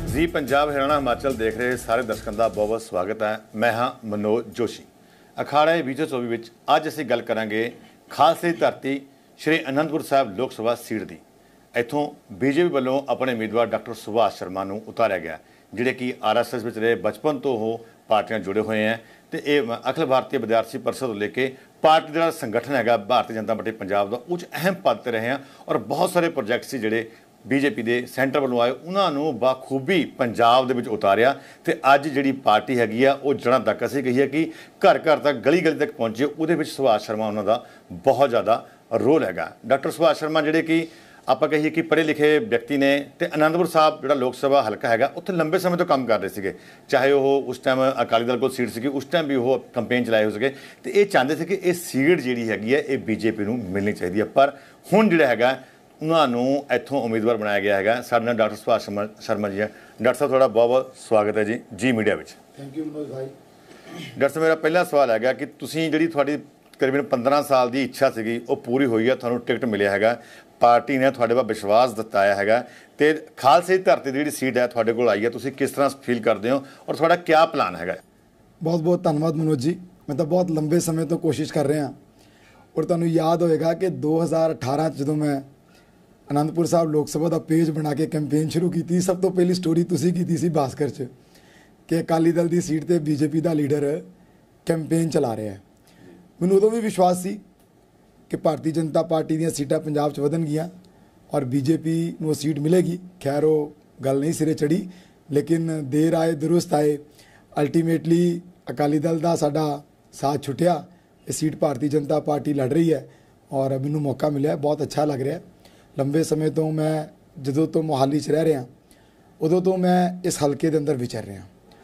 जी पंजाब हरियाणा हिमाचल देख रहे सारे दर्शकों का बहुत बहुत स्वागत है। मैं हाँ मनोज जोशी। अखाड़ा विजय चौबी में अज असीं गल करांगे खालसे दी धरती श्री आनंदपुर साहब लोक सभा सीट की। इत्थों बीजेपी वालों अपने उम्मीदवार डॉक्टर सुभाष शर्मा नूं उतारिया गया, जिहड़े कि RSS में रहे, बचपन तो वो पार्टियां जुड़े हुए हैं। तो ये अखिल भारतीय विद्यार्थी परिषद को लेके पार्टी का संगठन है भारतीय जनता पार्टी पंजाब का उच्च अहम पद पर रहे हैं और बहुत सारे प्रोजैक्ट से जोड़े बीजेपी के सेंटर वालों आए उन्होंने बाखूबी पंजाब के उतारिया। तो अज जी पार्टी हैगी आ वो जड़ां तक असीं कही है कि घर घर तक गली गली तक पहुँचे। वो सुभाष शर्मा उन्होंने बहुत ज़्यादा रोल है। डॉक्टर सुभाष शर्मा जोड़े कि आप कहिए कि पढ़े लिखे व्यक्ति ने, तो आनंदपुर साहब जो लोक सभा हल्का है उत्थे लंबे समय तो काम कर रहे थे, चाहे वो उस टाइम अकाली दल को सीट सी उस टाइम भी वो कंपेन चलाए हो सके। तो ये चाहते थे कि ये सीट जी हैगी है ये बीजेपी को मिलनी चाहिए। पर हुण जिहड़ा हैगा उन्होंने इत्थों उम्मीदवार बनाया गया है। साडे नाल डॉक्टर सुभाष शर्मा जी है। डॉक्टर साहब थोड़ा बहुत बहुत स्वागत है जी मीडिया में। थैंक यू मनोज भाई। डॉक्टर साहब मेरा पहला सवाल है कि तुसीं जिहड़ी तुहाडी तकरीबन 15 साल की इच्छा सी वो पूरी हुई है, तुहानूं टिकट मिलिया है, पार्टी ने तुहाडे पर विश्वास जताया है, तो खालसे दी धरती की जिहड़ी सीट है तुहाडे कोल आई है, तुसीं किस तरह फील करते हो और तुहाडा क्या प्लान है? बहुत बहुत धन्यवाद मनोज जी। मैं तो बहुत लंबे समय तो कोशिश कर रहा और तुहानूं याद होएगा कि 2018 जो मैं आनंदपुर साहब लोक सभा का पेज बना के कैंपेन शुरू की, सब तो पहली स्टोरी तुसीं कीती सी भास्कर च कि अकाली दल की सीट पर बीजेपी का लीडर कैंपेन चला रहा है। मैनूं उदों भी विश्वास सी कि भारतीय जनता पार्टी दी सीटां पंजाब च वधणगीआं और बीजेपी नूं सीट मिलेगी। खैर वो गल नहीं सिरे चढ़ी, लेकिन देर आए दुरुस्त आए, अल्टीमेटली अकाली दल का साडा साथ छुटिया। ये सीट भारतीय जनता पार्टी लड़ रही है और मैनूं मौका मिला, बहुत अच्छा लग रहा है। लंबे समय तो मैं जदों तो मोहाली च रह रहा उदों तो मैं इस हल्के के अंदर विचर रहा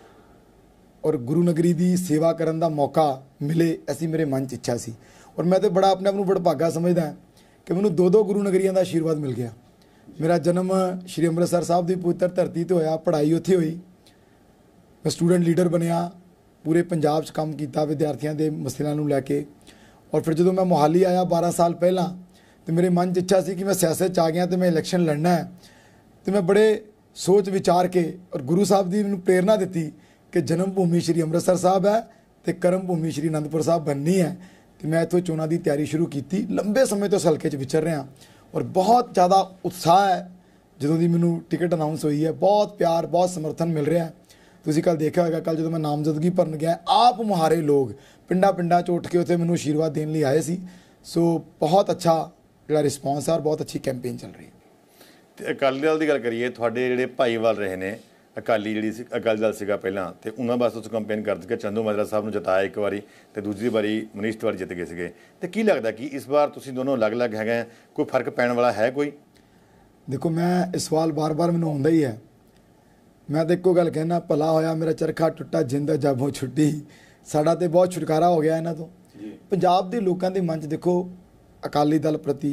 और गुरु नगरी की सेवा करने का मौका मिले ऐसी मेरे मन च इच्छा सी। और मैं तो बड़ा अपने आप को बड़भागा समझदा कि मैनूं दो गुरु नगरियां का आशीर्वाद मिल गया। मेरा जन्म श्री अमृतसर साहब की पवित्र धरती तो होया, पढ़ाई उत्थे हुई, मैं स्टूडेंट लीडर बनया, पूरे पंजाब काम किया विद्यार्थियों के मसलों को लैके। और फिर जो मैं मोहाली आया 12 साल पहला, तो मेरे मन च इच्छा सी कि मैं सियासत आ गया तो मैं इलैक्शन लड़ना है। तो मैं बड़े सोच विचार के और गुरु साहब की मैंने प्रेरणा दी कि जन्म भूमि श्री अमृतसर साहब है तो कर्म भूमि श्री आनंदपुर साहब बननी है। तो मैं इतों चोणों की तैयारी शुरू की। लंबे समय तो इस हल्के च विचर रहा और बहुत ज़्यादा उत्साह है। जो की मैनू टिकट अनाउंस हुई है, बहुत प्यार बहुत समर्थन मिल रहा है। तुसीं कल देखा होगा, कल जो मैं नामजदगी भरन गया आप मुहारे लोग पिंडा पिंडा च उठ के उत्थे मैनू आशीर्वाद देने लिए आए सी। सो बहुत अच्छा जो रिस्पॉन्स है और बहुत अच्छी कैंपेन चल रही है। तो अकाली दल की गल करिए, तुहाडे जिहड़े भाईवाल रहे ने अकाली जिहड़ी अकाली दल सीगा पहलां, ते उन्हां वास्ते तुसीं कैंपेन कर के चंदू माजरा साहब नूं जिताया एक बारी, तो दूसरी बारी मनीष तिवारी जित गए सीगे। तो की लगदा कि इस बार तुसीं दोनों अलग अलग है, कोई फर्क पैण वाला है कोई? देखो मैं इस सवाल बार बार मैनूं आउंदा ही है। मैं तो एको गल कहना, भला होया मेरा चरखा टुट्टा जिंद जबों छुट्टी। साडा तो बहुत छुटकारा हो गया इन्हां तों। पंजाब के लोगों के मन च देखो अकाली दल प्रति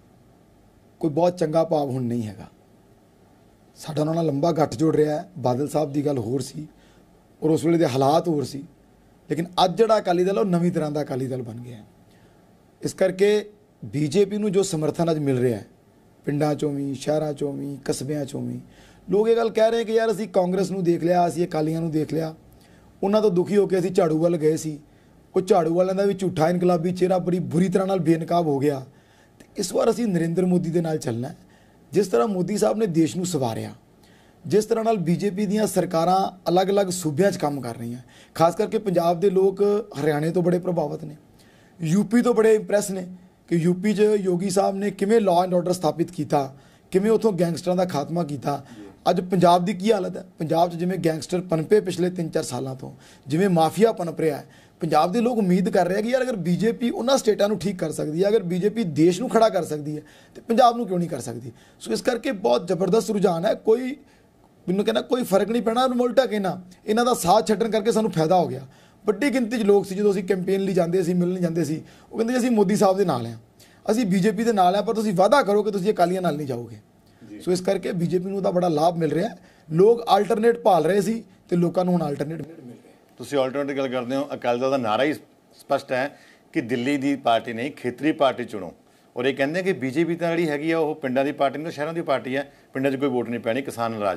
कोई बहुत चंगा भाव हुण नहीं हैगा। साडा उन्हां नाल लंबा गठ जुड़ रहा है। बादल साहब की गल होर सी और उस वेले दे हालात होर सी, लेकिन अज जिहड़ा अकाली दल है वो नवीं तरह का अकाली दल बन गया है। इस करके बीजेपी नूं जो समर्थन अज मिल रहा है पिंडां चों भी, शहरां चों भी, कस्बिਆਂ चों भी, लोग ये गल कह रहे हैं कि यार असीं कांग्रेस नूं देख लिया, असीं अकालियां नूं देख लिया, उन्हां तो दुखी होकर असीं झाड़ू वाल गए सी, वो झाड़ू वालों का भी झूठा इनकलाबी चेहरा बड़ी बुरी तरह नाल बेनकाब हो गया। तो इस बार असीं नरेंद्र मोदी के नाल चलना है। जिस तरह मोदी साहब ने देश नूं सवारिया, जिस तरह नाल बीजेपी दीयां सरकारां अलग अलग सूबिਆਂ 'ਚ काम कर रही हैं, खास करके पंजाब के लोग हरियाणे तो बड़े प्रभावित ने, यूपी तो बड़े इंप्रैस ने कि यूपी 'ਚ योगी साहब ने किवें लॉ एंड ऑर्डर स्थापित किया, किवें उत्थों गैंगस्टरां दा खात्मा किया। अज पंजाब की की हालत है, पंजाब 'ਚ जिवें गैंगस्टर पनपे पिछले 3-4 सालों तो, जिवें माफिया पनप रहा है, पंजाब के लोग उम्मीद कर रहे हैं कि यार अगर बीजेपी उन्होंने स्टेटां नूं ठीक कर सकती है, अगर बीजेपी देश नूं खड़ा कर सकती है तो पंजाब नूं क्यों नहीं कर सकती। सो इस करके बहुत जबरदस्त रुझान है। कोई मैनूं कहना कोई फर्क नहीं पैना, उल्टा कहना इन्हां दा साथ छड्डण करके सानूं फायदा हो गया। वड्डी गिनती 'ਚ लोग सी जो असीं कैंपेन लई जांदे सी, मिलण जांदे सी, वो कहंदे असीं मोदी साहब दे नाल हां, असीं बीजेपी दे नाल हां, पर तुसीं वादा करो कि तुसीं अकालियां नाल नहीं जाओगे। सो इस करके बीजेपी नूं दा बड़ा लाभ मिल रहा है। लोग आल्टरनेट भाल रहे सी ते लोकां नूं हुण आल्टरनेट मिल रहा है। तुसीं आल्टरनेट की गल करदे हो, अकाली दल दा नारा ही स्पष्ट है कि दिल्ली की पार्टी नहीं खेतरी पार्टी चुनो। और ये कहते हैं कि बीजेपी तो जी हैगी वो पिंडा की पार्टी नहीं, शहरों की पार्टी है, पिंडा 'ਚ कोई वोट नहीं पैनी, किसान नाराज।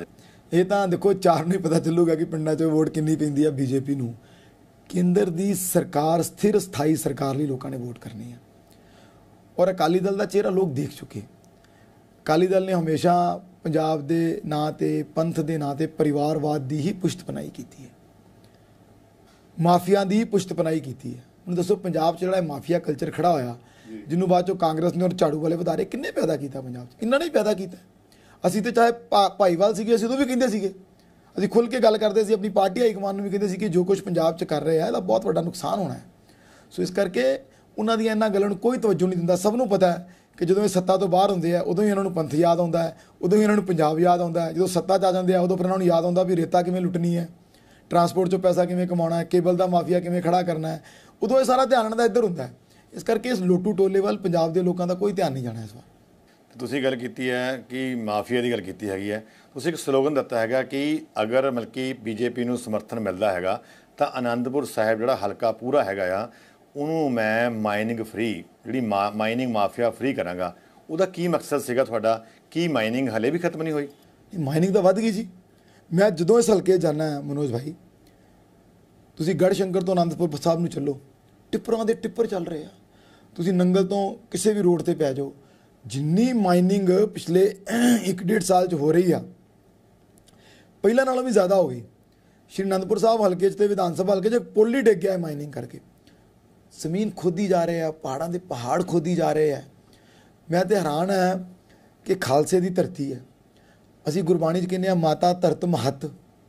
ਇਹ ਤਾਂ ਦੇਖੋ 4 ਨੂੰ ਹੀ ਪਤਾ ਚੱਲੂਗਾ ਕਿ ਪਿੰਡਾਂ 'ਚ ਵੋਟ ਕਿੰਨੀ ਪੈਂਦੀ ਆ ਬੀਜੇਪੀ ਨੂੰ। ਕੇਂਦਰ ਦੀ ਸਰਕਾਰ, ਸਥਿਰ ਸਥਾਈ ਸਰਕਾਰ ਲਈ ਲੋਕਾਂ ਨੇ ਵੋਟ ਕਰਨੀ ਹੈ। ਔਰ ਅਕਾਲੀ ਦਲ ਦਾ ਚਿਹਰਾ ਲੋਕ ਦੇਖ ਚੁੱਕੇ। ਅਕਾਲੀ ਦਲ ਨੇ ਹਮੇਸ਼ਾ ਪੰਜਾਬ ਦੇ ਨਾਂ 'ਤੇ, ਪੰਥ ਦੇ ਨਾਂ 'ਤੇ ਪਰਿਵਾਰਵਾਦ ਦੀ ਹੀ ਪੁਸ਼ਤਪਨਾਈ ਕੀਤੀ ਹੈ, ਮਾਫੀਆ ਦੀ ਪੁਸ਼ਤਪਨਾਈ ਕੀਤੀ ਹੈ। ਹੁਣ ਦੱਸੋ ਪੰਜਾਬ 'ਚ ਜਿਹੜਾ ਮਾਫੀਆ ਕਲਚਰ ਖੜਾ ਹੋਇਆ, ਜਿਹਨੂੰ ਬਾਅਦ 'ਚੋਂ ਕਾਂਗਰਸ ਨੇ ਔਰ ਝਾੜੂ ਵਾਲੇ ਵਧਾਰੇ, ਕਿੰਨੇ ਪੈਦਾ ਕੀਤਾ ਪੰਜਾਬ 'ਚ? ਇਹਨਾਂ ਨੇ ਹੀ ਪੈਦਾ ਕੀਤਾ। ਅਸੀਂ ਤੇ ਚਾਹੇ ਭਾਈਵਾਲ ਸੀਗੇ, ਅਸੀਂ ਉਦੋਂ ਵੀ ਕਹਿੰਦੇ ਸੀਗੇ, ਅਸੀਂ ਖੁੱਲ੍ਹ ਕੇ ਗੱਲ ਕਰਦੇ ਸੀ, ਆਪਣੀ ਪਾਰਟੀ ਹਾਈਕਮਾਨ ਨੂੰ ਵੀ ਕਹਿੰਦੇ ਸੀ ਕਿ ਜੋ ਕੁਝ ਪੰਜਾਬ 'ਚ ਕਰ ਰਹੇ ਆ ਇਹਦਾ ਬਹੁਤ ਵੱਡਾ ਨੁਕਸਾਨ ਹੋਣਾ ਹੈ। ਸੋ ਇਸ ਕਰਕੇ ਉਹਨਾਂ ਦੀਆਂ ਇਹਨਾਂ ਗੱਲਾਂ ਨੂੰ ਕੋਈ ਤਵੱਜੋ ਨਹੀਂ ਦਿੰਦਾ। ਸਭ ਨੂੰ ਪਤਾ ਹੈ ਕਿ ਜਦੋਂ ਇਹ ਸੱਤਾ ਤੋਂ ਬਾਹਰ ਹੁੰਦੇ ਆ ਉਦੋਂ ਹੀ ਇਹਨਾਂ ਨੂੰ ਪੰਥ ਯਾਦ ਆਉਂਦਾ ਹੈ, ਉਦੋਂ ਹੀ ਇਹਨਾਂ ਨੂੰ ਪੰਜਾਬ ਯਾਦ ਆਉਂਦਾ ਹੈ। ਜਦੋਂ ਸੱਤਾ 'ਚ ਆ ਜਾਂਦੇ ਆ ਉਦੋਂ ਫਿਰ ਇਹਨਾਂ ਨੂੰ ਯਾਦ ਆਉਂਦਾ ਵੀ ਰੇਤਾ ਕਿਵੇਂ ਲੁੱਟਣੀ ਹੈ, ਟਰਾਂਸਪੋਰਟ 'ਚੋਂ ਪੈਸਾ ਕਿਵੇਂ ਕਮਾਉਣਾ ਹੈ, ਕੇਬਲ ਦਾ ਮਾਫੀਆ ਕਿਵੇਂ ਖੜਾ ਕਰਨਾ ਹੈ। ਉਦੋਂ ਇਹ ਸਾਰਾ ਧਿਆਨ ਇਹਨਾਂ ਦਾ ਇੱਧਰ ਹੁੰਦਾ ਹੈ। ਇਸ ਕਰਕੇ ਇਸ ਲੋਟੂ ਟੋਲੇ ਵੱਲ ਪੰਜਾਬ ਦੇ ਲੋਕਾਂ ਦਾ ਕੋਈ ਧਿਆਨ ਨਹੀਂ ਜਾਣਾ ਇਸ ਵਾਰ। ਤੁਸੀਂ ਗੱਲ ਕੀਤੀ ਹੈ ਕਿ ਮਾਫੀਆ ਦੀ ਗੱਲ ਕੀਤੀ ਹੈਗੀ ਹੈ। ਤੁਸੀਂ ਇੱਕ ਸਲੋਗਨ ਦਿੱਤਾ ਹੈਗਾ ਕਿ ਅਗਰ ਮਤਲਬ ਕਿ ਬੀਜੇਪੀ ਨੂੰ ਸਮਰਥਨ ਮਿਲਦਾ ਹੈਗਾ ਤਾਂ ਅਨੰਦਪੁਰ ਸਾਹਿਬ ਜਿਹੜਾ ਹਲਕਾ ਪੂਰਾ ਹੈਗਾ ਆ ਉਹਨੂੰ ਮੈਂ ਮਾਈਨਿੰਗ ਫ੍ਰੀ, ਜਿਹੜੀ ਮਾਈਨਿੰਗ ਮਾਫੀਆ ਫ੍ਰੀ ਕਰਾਂਗਾ। ਉਹਦਾ ਕੀ ਮਕਸਦ ਸੀਗਾ ਤੁਹਾਡਾ? ਕੀ ਮਾਈਨਿੰਗ ਹਲੇ ਵੀ ਖਤਮ ਨਹੀਂ ਹੋਈ? ਮਾਈਨਿੰਗ ਤਾਂ ਵੱਧ ਗਈ ਜੀ। ਮੈਂ ਜਦੋਂ ਇਸ ਹਲਕੇ ਜਾਣਾ ਮਨੋਜ ਭਾਈ, ਤੁਸੀਂ ਗੜ੍ਹ ਸ਼ੰਕਰ ਤੋਂ ਅਨੰਦਪੁਰ ਸਾਹਿਬ ਨੂੰ ਚੱਲੋ, ਟਿੱਪਰਾਂ ਦੇ ਟਿੱਪਰ ਚੱਲ ਰਹੇ ਆ। ਤੁਸੀਂ ਨੰਗਲ ਤੋਂ ਕਿਸੇ ਵੀ ਰੋਡ ਤੇ ਪੈ ਜਾਓ, ਜਿੰਨੀ ਮਾਈਨਿੰਗ ਪਿਛਲੇ 1.5 ਸਾਲ 'ਚ ਹੋ ਰਹੀ ਆ, ਪਹਿਲਾਂ ਨਾਲੋਂ ਵੀ ਜ਼ਿਆਦਾ ਹੋ ਗਈ। ਸ਼੍ਰੀ ਅਨੰਦਪੁਰ ਸਾਹਿਬ ਹਲਕੇ 'ਚ ਤੇ ਵਿਧਾਨ ਸਭਾ ਹਲਕੇ 'ਚ ਪੁੱਲ ਹੀ ਡਿੱਗ ਗਿਆ ਹੈ ਮਾਈਨਿੰਗ ਕਰਕੇ। ਜ਼ਮੀਨ ਖੋਦੀ ਜਾ ਰਹੇ ਆ, ਪਹਾੜਾਂ ਦੇ ਪਹਾੜ ਖੋਦੀ ਜਾ ਰਹੇ ਆ। ਮੈਂ ਤੇ ਹੈਰਾਨ ਹਾਂ ਕਿ ਖਾਲਸੇ ਦੀ ਧਰਤੀ ਹੈ। ਅਸੀਂ ਗੁਰਬਾਣੀ 'ਚ ਕਹਿੰਦੇ ਹਾਂ ਮਾਤਾ ਧਰਤ ਮਹੱਤ,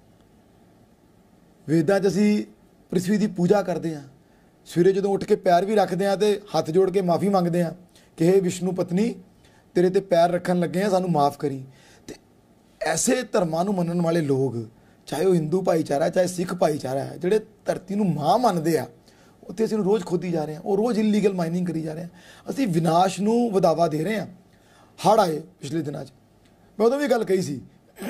ਵੇਦਾਂ 'ਚ ਅਸੀਂ ਪ੍ਰਿਥਵੀ ਦੀ ਪੂਜਾ ਕਰਦੇ ਹਾਂ। ਸਵੇਰੇ ਜਦੋਂ ਉੱਠ ਕੇ ਪੈਰ ਵੀ ਰੱਖਦੇ ਹਾਂ ਤੇ ਹੱਥ ਜੋੜ ਕੇ ਮਾਫੀ ਮੰਗਦੇ ਹਾਂ ਕਿ ਹੇ ਵਿਸ਼ਨੂੰ ਪਤਨੀ, ਤੇਰੇ ਤੇ ਪੈਰ ਰੱਖਣ ਲੱਗੇ ਆ, ਸਾਨੂੰ ਮਾਫ ਕਰੀ। ਤੇ ਐਸੇ ਧਰਮਾਂ ਨੂੰ ਮੰਨਣ ਵਾਲੇ ਲੋਕ, ਚਾਹੇ ਉਹ ਹਿੰਦੂ ਭਾਈਚਾਰਾ ਚਾਹੇ ਸਿੱਖ ਭਾਈਚਾਰਾ ਹੈ, ਜਿਹੜੇ ਧਰਤੀ ਨੂੰ ਮਾਂ ਮੰਨਦੇ ਆ, ਉੱਥੇ ਅਸੀਂ ਰੋਜ਼ ਖੋਦੀ ਜਾ ਰਹੇ ਹਾਂ। ਉਹ ਰੋਜ਼ ਇਲੀਗਲ ਮਾਈਨਿੰਗ ਕਰੀ ਜਾ ਰਹੇ ਹਾਂ। ਅਸੀਂ ਵਿਨਾਸ਼ ਨੂੰ ਵਧਾਵਾ ਦੇ ਰਹੇ ਹਾਂ। ਹੜ੍ਹ ਆਏ ਪਿਛਲੇ ਦਿਨਾਂ 'ਚ, ਮੈਂ ਉਦੋਂ ਵੀ ਗੱਲ ਕਹੀ ਸੀ,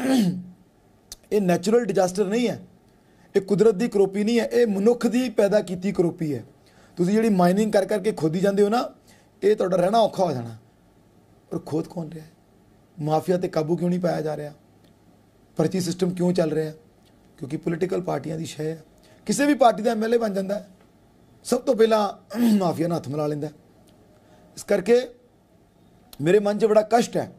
ਇਹ ਨੈਚੁਰਲ ਡਿਜ਼ਾਸਟਰ ਨਹੀਂ ਹੈ, ਇਹ ਕੁਦਰਤ ਦੀ ਕਰੋਪੀ ਨਹੀਂ ਹੈ, ਇਹ ਮਨੁੱਖ ਦੀ ਪੈਦਾ ਕੀਤੀ ਕਰੋਪੀ ਹੈ। ਤੁਸੀਂ ਜਿਹੜੀ ਮਾਈਨਿੰਗ ਕਰ ਕਰਕੇ ਖੋਦੀ ਜਾਂਦੇ ਹੋ ਨਾ, ਇਹ ਤੁਹਾਡਾ ਰਹਿਣਾ ਔਖਾ ਹੋ ਜਾਣਾ। ਪਰ ਖੋਦ ਕੌਣ ਰਿਹਾ ਹੈ? ਮਾਫੀਆ ਤੇ ਕਾਬੂ ਕਿਉਂ ਨਹੀਂ ਪਾਇਆ ਜਾ ਰਿਹਾ? ਪਰਚੀ ਸਿਸਟਮ ਕਿਉਂ ਚੱਲ ਰਿਹਾ? ਕਿਉਂਕਿ ਪੋਲੀਟੀਕਲ ਪਾਰਟੀਆਂ ਦੀ ਸ਼ੈ ਹੈ। ਕਿਸੇ ਵੀ ਪਾਰਟੀ ਦਾ MLA ਬਣ ਜਾਂਦਾ ਹੈ, ਸਭ ਤੋਂ ਪਹਿਲਾਂ ਮਾਫੀਆ ਨਾਲ ਹੱਥ ਮਿਲਾ ਲੈਂਦਾ। ਇਸ ਕਰਕੇ ਮੇਰੇ ਮਨ 'ਚ ਬੜਾ ਕਸ਼ਟ ਹੈ।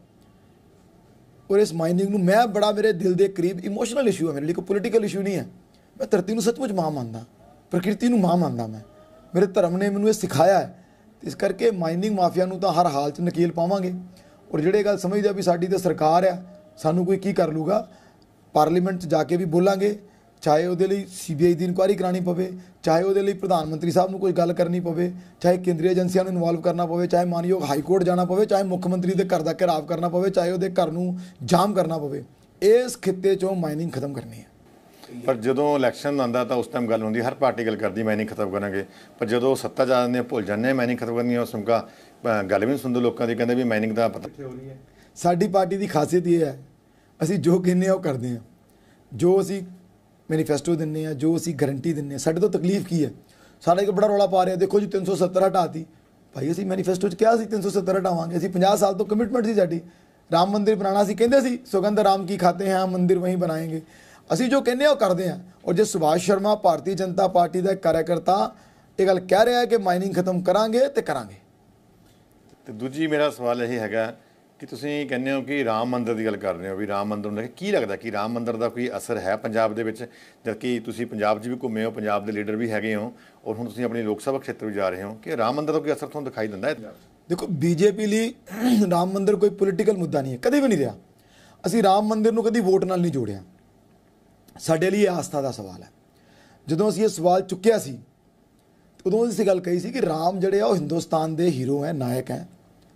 ਔਰ ਇਸ ਮਾਈਨਿੰਗ ਨੂੰ ਮੈਂ ਬੜਾ, ਮੇਰੇ ਦਿਲ ਦੇ ਕਰੀਬ ਇਮੋਸ਼ਨਲ ਇਸ਼ੂ ਹੈ ਮੇਰੇ ਲਈ, ਕੋਈ ਪੋਲੀਟੀਕਲ ਇਸ਼ੂ ਨਹੀਂ ਹੈ। ਮੈਂ ਧਰਤੀ ਨੂੰ ਸੱਚਮੁੱਚ ਮਾਂ ਮੰਨਦਾ, ਪ੍ਰਕਿਰਤੀ ਨੂੰ ਮਾਂ ਮੰਨਦਾ। ਮੇਰੇ ਧਰਮ ਨੇ ਮੈਨੂੰ ਇਹ ਸਿਖਾਇਆ ਹੈ। ਇਸ ਕਰਕੇ ਮਾਈਨਿੰਗ ਮਾਫੀਆ ਨੂੰ ਤਾਂ ਹਰ ਹਾਲ 'ਚ ਨਕੇਲ ਪਾਵਾਂਗੇ। ਔਰ ਜਿਹੜੇ ਗੱਲ ਸਮਝਦੇ ਆ ਵੀ ਸਾਡੀ ਤਾਂ ਸਰਕਾਰ ਆ, ਸਾਨੂੰ ਕੋਈ ਕੀ ਕਰ ਲੂਗਾ, ਪਾਰਲੀਮੈਂਟ 'ਚ ਜਾ ਕੇ ਵੀ ਬੋਲਾਂਗੇ। ਚਾਹੇ ਉਹਦੇ ਲਈ CBI ਦੀ ਇਨਕੁਆਇਰੀ ਕਰਾਉਣੀ ਪਵੇ, ਚਾਹੇ ਉਹਦੇ ਲਈ ਪ੍ਰਧਾਨ ਮੰਤਰੀ ਸਾਹਿਬ ਨੂੰ ਕੋਈ ਗੱਲ ਕਰਨੀ ਪਵੇ, ਚਾਹੇ ਕੇਂਦਰੀ ਏਜੰਸੀਆਂ ਨੂੰ ਇਨਵੋਲਵ ਕਰਨਾ ਪਵੇ, ਚਾਹੇ ਮਾਨਯੋਗ ਹਾਈ ਕੋਰਟ ਜਾਣਾ ਪਵੇ, ਚਾਹੇ ਮੁੱਖ ਮੰਤਰੀ ਦੇ ਘਰ ਦਾ ਘਿਰਾਵ ਕਰਨਾ ਪਵੇ, ਚਾਹੇ ਉਹਦੇ ਘਰ ਨੂੰ ਜਾਮ ਕਰਨਾ ਪਵੇ। ਇਸ ਖਿੱਤੇ 'ਚੋਂ ਮਾਈਨਿੰਗ ਖਤਮ ਕਰਨੀ ਹੈ। ਪਰ ਜਦੋਂ ਇਲੈਕਸ਼ਨ ਆਉਂਦਾ ਤਾਂ ਉਸ ਟਾਈਮ ਗੱਲ ਹੁੰਦੀ, ਹਰ ਪਾਰਟੀ ਗੱਲ ਕਰਦੀ ਮਾਈਨਿੰਗ ਖਤਮ ਕਰਾਂਗੇ। ਪਰ ਜਦੋਂ ਸੱਤਾ ਜਾ ਜਾਂਦੇ ਭੁੱਲ ਜਾਂਦੇ ਮਾਈਨਿੰਗ ਖਤਮ ਕਰਨੀ। ਉਸ ਸਮਕਾ ਗੱਲ ਵੀ ਨਹੀਂ ਸੁਣਦੇ ਲੋਕਾਂ ਦੀ, ਕਹਿੰਦੇ ਵੀ ਮਾਈਨਿੰਗ ਦਾ ਪਤਾ ਕਿੱਥੇ ਹੋ ਰਹੀ ਹੈ। ਸਾਡੀ ਪਾਰਟੀ ਦੀ ਖਾਸੀਅਤ ਇਹ ਹੈ, ਅਸੀਂ ਜੋ ਕਹਿੰਦੇ ਹਾਂ ਉਹ ਕਰਦੇ ਹਾਂ। ਜੋ ਅਸੀਂ ਮੈਨੀਫੈਸਟੋ ਦਿੰਦੇ ਹਾਂ, ਜੋ ਅਸੀਂ ਗਰੰਟੀ ਦਿੰਦੇ ਹਾਂ। ਸਾਡੇ ਤੋਂ ਤਕਲੀਫ ਕੀ ਹੈ? ਸਾਡਾ ਇੱਕ ਬੜਾ ਰੌਲਾ ਪਾ ਰਿਹਾ, ਦੇਖੋ ਜੀ 370 ਹਟਾਤੀ। ਭਾਈ ਅਸੀਂ ਮੈਨੀਫੈਸਟੋ 'ਚ ਕਿਹਾ ਸੀ 370 ਹਟਾਵਾਂਗੇ। ਅਸੀਂ 50 ਸਾਲ ਤੋਂ ਕਮਿਟਮੈਂਟ ਸੀ ਸਾਡੀ। ਰਾਮ ਮੰਦਿਰ ਬਣਾਉਣਾ ਸੀ, ਕਹਿੰਦੇ ਸੀ ਸੁਗੰਧ ਰਾਮ ਕੀ ਖਾਤੇ ਹਾਂ, ਮੰਦਿਰ ਵਹੀਂ ਬਣਾਏਂਗੇ। ਅਸੀਂ ਜੋ ਕਹਿੰਦੇ ਹਾਂ ਉਹ ਕਰਦੇ ਹਾਂ। ਔਰ ਜੇ ਸੁਭਾਸ਼ ਸ਼ਰਮਾ ਭਾਰਤੀ ਜਨਤਾ ਪਾਰਟੀ ਦਾ ਕਾਰਜਕਰਤਾ ਇਹ ਗੱਲ ਕਹਿ ਰਿਹਾ ਹੈ ਕਿ ਮਾਈਨਿੰਗ ਖਤਮ ਕਰਾਂਗੇ ਤੇ ਕਰਾਂਗੇ। ਤੇ ਦੂਜੀ ਮੇਰਾ ਸਵਾਲ ਇਹ ਹੈਗਾ ਕਿ ਤੁਸੀਂ ਕਹਿੰਦੇ ਹੋ ਕਿ ਰਾਮ ਮੰਦਿਰ ਦੀ ਗੱਲ ਕਰ ਰਹੇ ਹੋ, ਵੀ ਰਾਮ ਮੰਦਿਰ ਨੂੰ ਕੀ ਲੱਗਦਾ ਕਿ ਰਾਮ ਮੰਦਿਰ ਦਾ ਕੋਈ ਅਸਰ ਹੈ ਪੰਜਾਬ ਦੇ ਵਿੱਚ? ਜਦਕਿ ਤੁਸੀਂ ਪੰਜਾਬ 'ਚ ਵੀ ਘੁੰਮੇ ਹੋ, ਪੰਜਾਬ ਦੇ ਲੀਡਰ ਵੀ ਹੈਗੇ ਹੋ, ਔਰ ਹੁਣ ਤੁਸੀਂ ਆਪਣੀ ਲੋਕ ਸਭਾ ਖੇਤਰ ਵੀ ਜਾ ਰਹੇ ਹੋ, ਕਿ ਰਾਮ ਮੰਦਿਰ ਦਾ ਕੋਈ ਅਸਰ ਤੁਹਾਨੂੰ ਦਿਖਾਈ ਦਿੰਦਾ ਹੈ? ਦੇਖੋ, ਬੀਜੇਪੀ ਲਈ ਰਾਮ ਮੰਦਿਰ ਕੋਈ ਪੋਲੀਟੀਕਲ ਮੁੱਦਾ ਨਹੀਂ ਹੈ, ਕਦੇ ਵੀ ਨਹੀਂ ਰਿਹਾ। ਅਸੀਂ ਰਾਮ ਮੰਦਿਰ ਨੂੰ ਕਦੀ ਵੋਟ ਨਾਲ ਨਹੀਂ ਜੋੜਿਆ। ਸਾਡੇ ਲਈ ਇਹ ਆਸਥਾ ਦਾ ਸਵਾਲ ਹੈ। ਜਦੋਂ ਅਸੀਂ ਇਹ ਸਵਾਲ ਚੁੱਕਿਆ ਸੀ ਉਦੋਂ ਅਸੀਂ ਗੱਲ ਕਹੀ ਸੀ ਕਿ ਰਾਮ ਜਿਹੜੇ ਆ ਉਹ ਹਿੰਦੁਸਤਾਨ ਦੇ ਹੀਰੋ ਹੈ, ਨਾਇਕ ਹੈ।